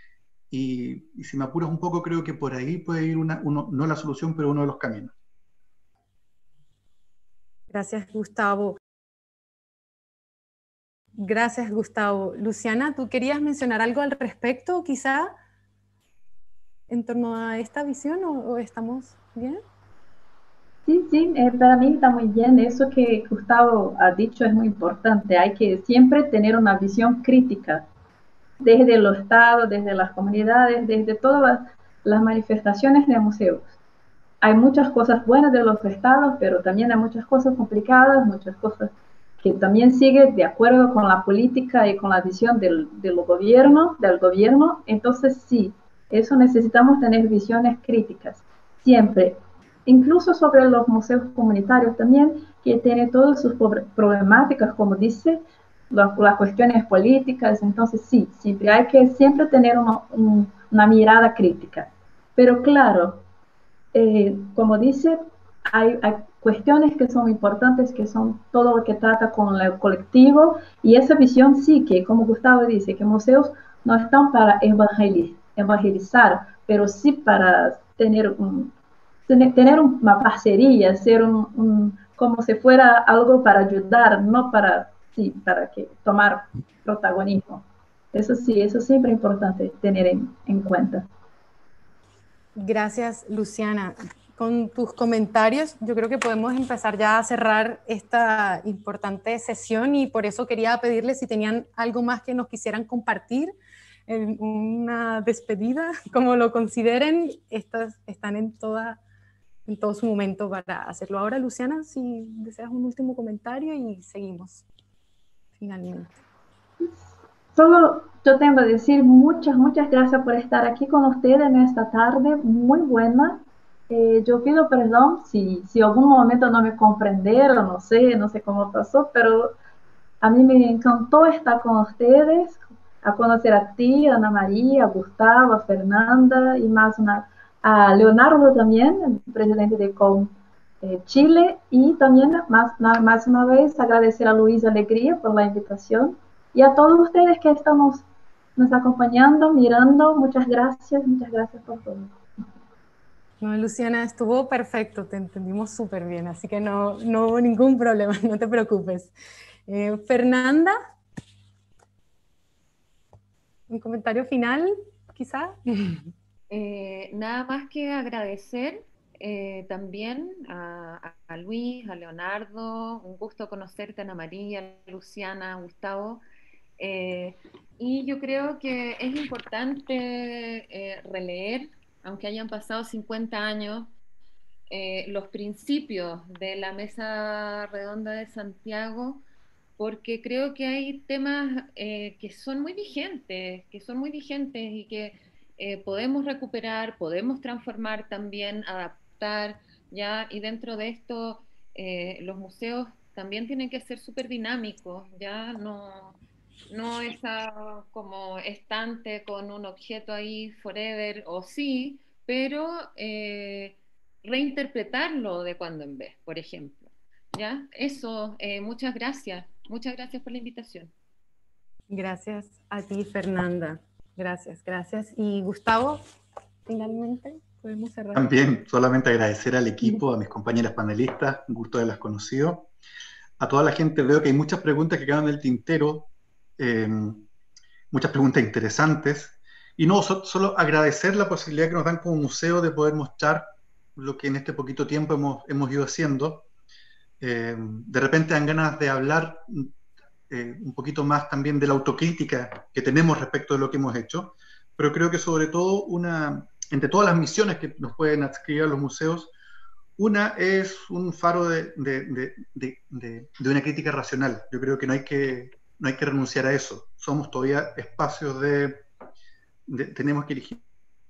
Y si me apuras un poco, creo que por ahí puede ir no la solución, pero uno de los caminos. Gracias, Gustavo. Gracias, Gustavo. Luciana, ¿tú querías mencionar algo al respecto, quizá, en torno a esta visión, o estamos bien? Sí, para mí está muy bien. Eso que Gustavo ha dicho es muy importante. Hay que siempre tener una visión crítica desde los estados, desde las comunidades, desde todas las manifestaciones de museos. Hay muchas cosas buenas de los estados, pero también hay muchas cosas complicadas, muchas cosas que también siguen de acuerdo con la política y con la visión del gobierno. Entonces sí, eso necesitamos tener visiones críticas, siempre. Incluso sobre los museos comunitarios también, que tienen todas sus problemáticas, como dice, las cuestiones políticas. Entonces sí, siempre hay que siempre tener una mirada crítica. Pero claro, como dice, hay cuestiones que son importantes, que son todo lo que trata con el colectivo, y esa visión sí que, como Gustavo dice, que museos no están para evangelizar, pero sí para tener una parcería, ser como si fuera algo para ayudar, no para que tomar protagonismo. Eso sí, eso siempre es importante tener en cuenta. Gracias, Luciana. Con tus comentarios, yo creo que podemos empezar ya a cerrar esta importante sesión, y por eso quería pedirles si tenían algo más que nos quisieran compartir, una despedida, como lo consideren. Están en todo su momento para hacerlo. Ahora, Luciana, si deseas un último comentario y seguimos finalmente. Solo yo tengo que decir muchas gracias por estar aquí con ustedes en esta tarde muy buena. Yo pido perdón si algún momento no me comprendieron, no sé cómo pasó, pero a mí me encantó estar con ustedes, a conocer a ti, a Ana María, a Gustavo, a Fernanda, y a Leonardo también, el presidente de COM Chile, y también más una vez agradecer a Luis Alegría por la invitación, y a todos ustedes que estamos nos acompañando, mirando. Muchas gracias por todo. No, Luciana, estuvo perfecto, te entendimos súper bien, así que no hubo ningún problema, no te preocupes. Fernanda, ¿un comentario final, quizá? Nada más que agradecer también a Luis, a Leonardo, un gusto conocerte, Ana María, Luciana, Gustavo. Y yo creo que es importante releer, aunque hayan pasado 50 años, los principios de la Mesa Redonda de Santiago, porque creo que hay temas que son muy vigentes, y que podemos recuperar, podemos transformar también, adaptar, ¿ya? Y dentro de esto, los museos también tienen que ser súper dinámicos, ¿ya? No esa como estante con un objeto ahí forever, o sí, pero reinterpretarlo de cuando en vez, por ejemplo. ¿Ya? Eso, muchas gracias por la invitación. Gracias a ti, Fernanda. Gracias, gracias. Y Gustavo, finalmente, podemos cerrar. También solamente agradecer al equipo, a mis compañeras panelistas, un gusto de haberlas conocido. A toda la gente, veo que hay muchas preguntas que quedan en el tintero, muchas preguntas interesantes, y no, solo agradecer la posibilidad que nos dan como museo de poder mostrar lo que en este poquito tiempo hemos ido haciendo. De repente dan ganas de hablar un poquito más también de la autocrítica que tenemos respecto de lo que hemos hecho, pero creo que sobre todo entre todas las misiones que nos pueden adscribir a los museos, una es un faro de una crítica racional. Yo creo que no hay que renunciar a eso. Somos todavía espacios tenemos que elegir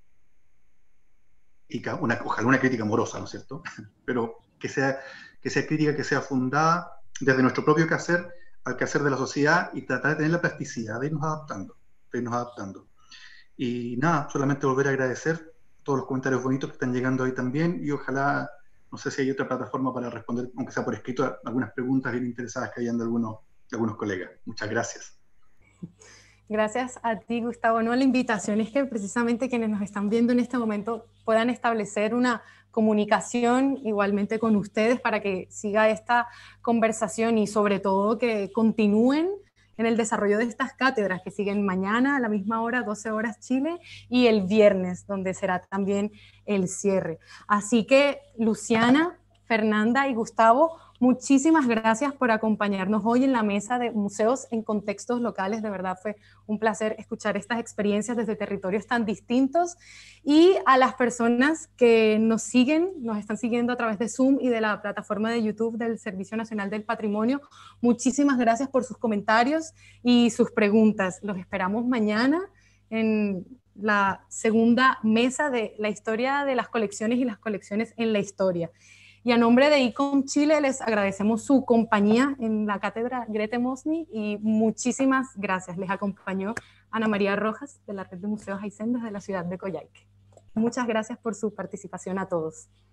ojalá una crítica amorosa, ¿no es cierto? Pero que sea crítica, que sea fundada desde nuestro propio quehacer al quehacer de la sociedad, y tratar de tener la plasticidad de irnos adaptando. Y nada, solamente volver a agradecer todos los comentarios bonitos que están llegando ahí también, y ojalá, no sé si hay otra plataforma para responder, aunque sea por escrito, algunas preguntas bien interesadas que hayan de algunos colegas. Muchas gracias. Gracias a ti, Gustavo. No, la invitación es que precisamente quienes nos están viendo en este momento puedan establecer una comunicación igualmente con ustedes para que siga esta conversación, y sobre todo que continúen en el desarrollo de estas cátedras que siguen mañana a la misma hora, 12 horas Chile, y el viernes, donde será también el cierre. Así que, Luciana, Fernanda y Gustavo, muchísimas gracias por acompañarnos hoy en la mesa de museos en contextos locales. De verdad fue un placer escuchar estas experiencias desde territorios tan distintos. Y a las personas que nos están siguiendo a través de Zoom y de la plataforma de YouTube del Servicio Nacional del Patrimonio, muchísimas gracias por sus comentarios y sus preguntas. Los esperamos mañana en la segunda mesa de la historia de las colecciones y las colecciones en la historia. Y a nombre de ICOM Chile les agradecemos su compañía en la cátedra Grete Mosny, y muchísimas gracias. Les acompañó Ana María Rojas de la Red de Museos Aysén desde la ciudad de Coyhaique. Muchas gracias por su participación a todos.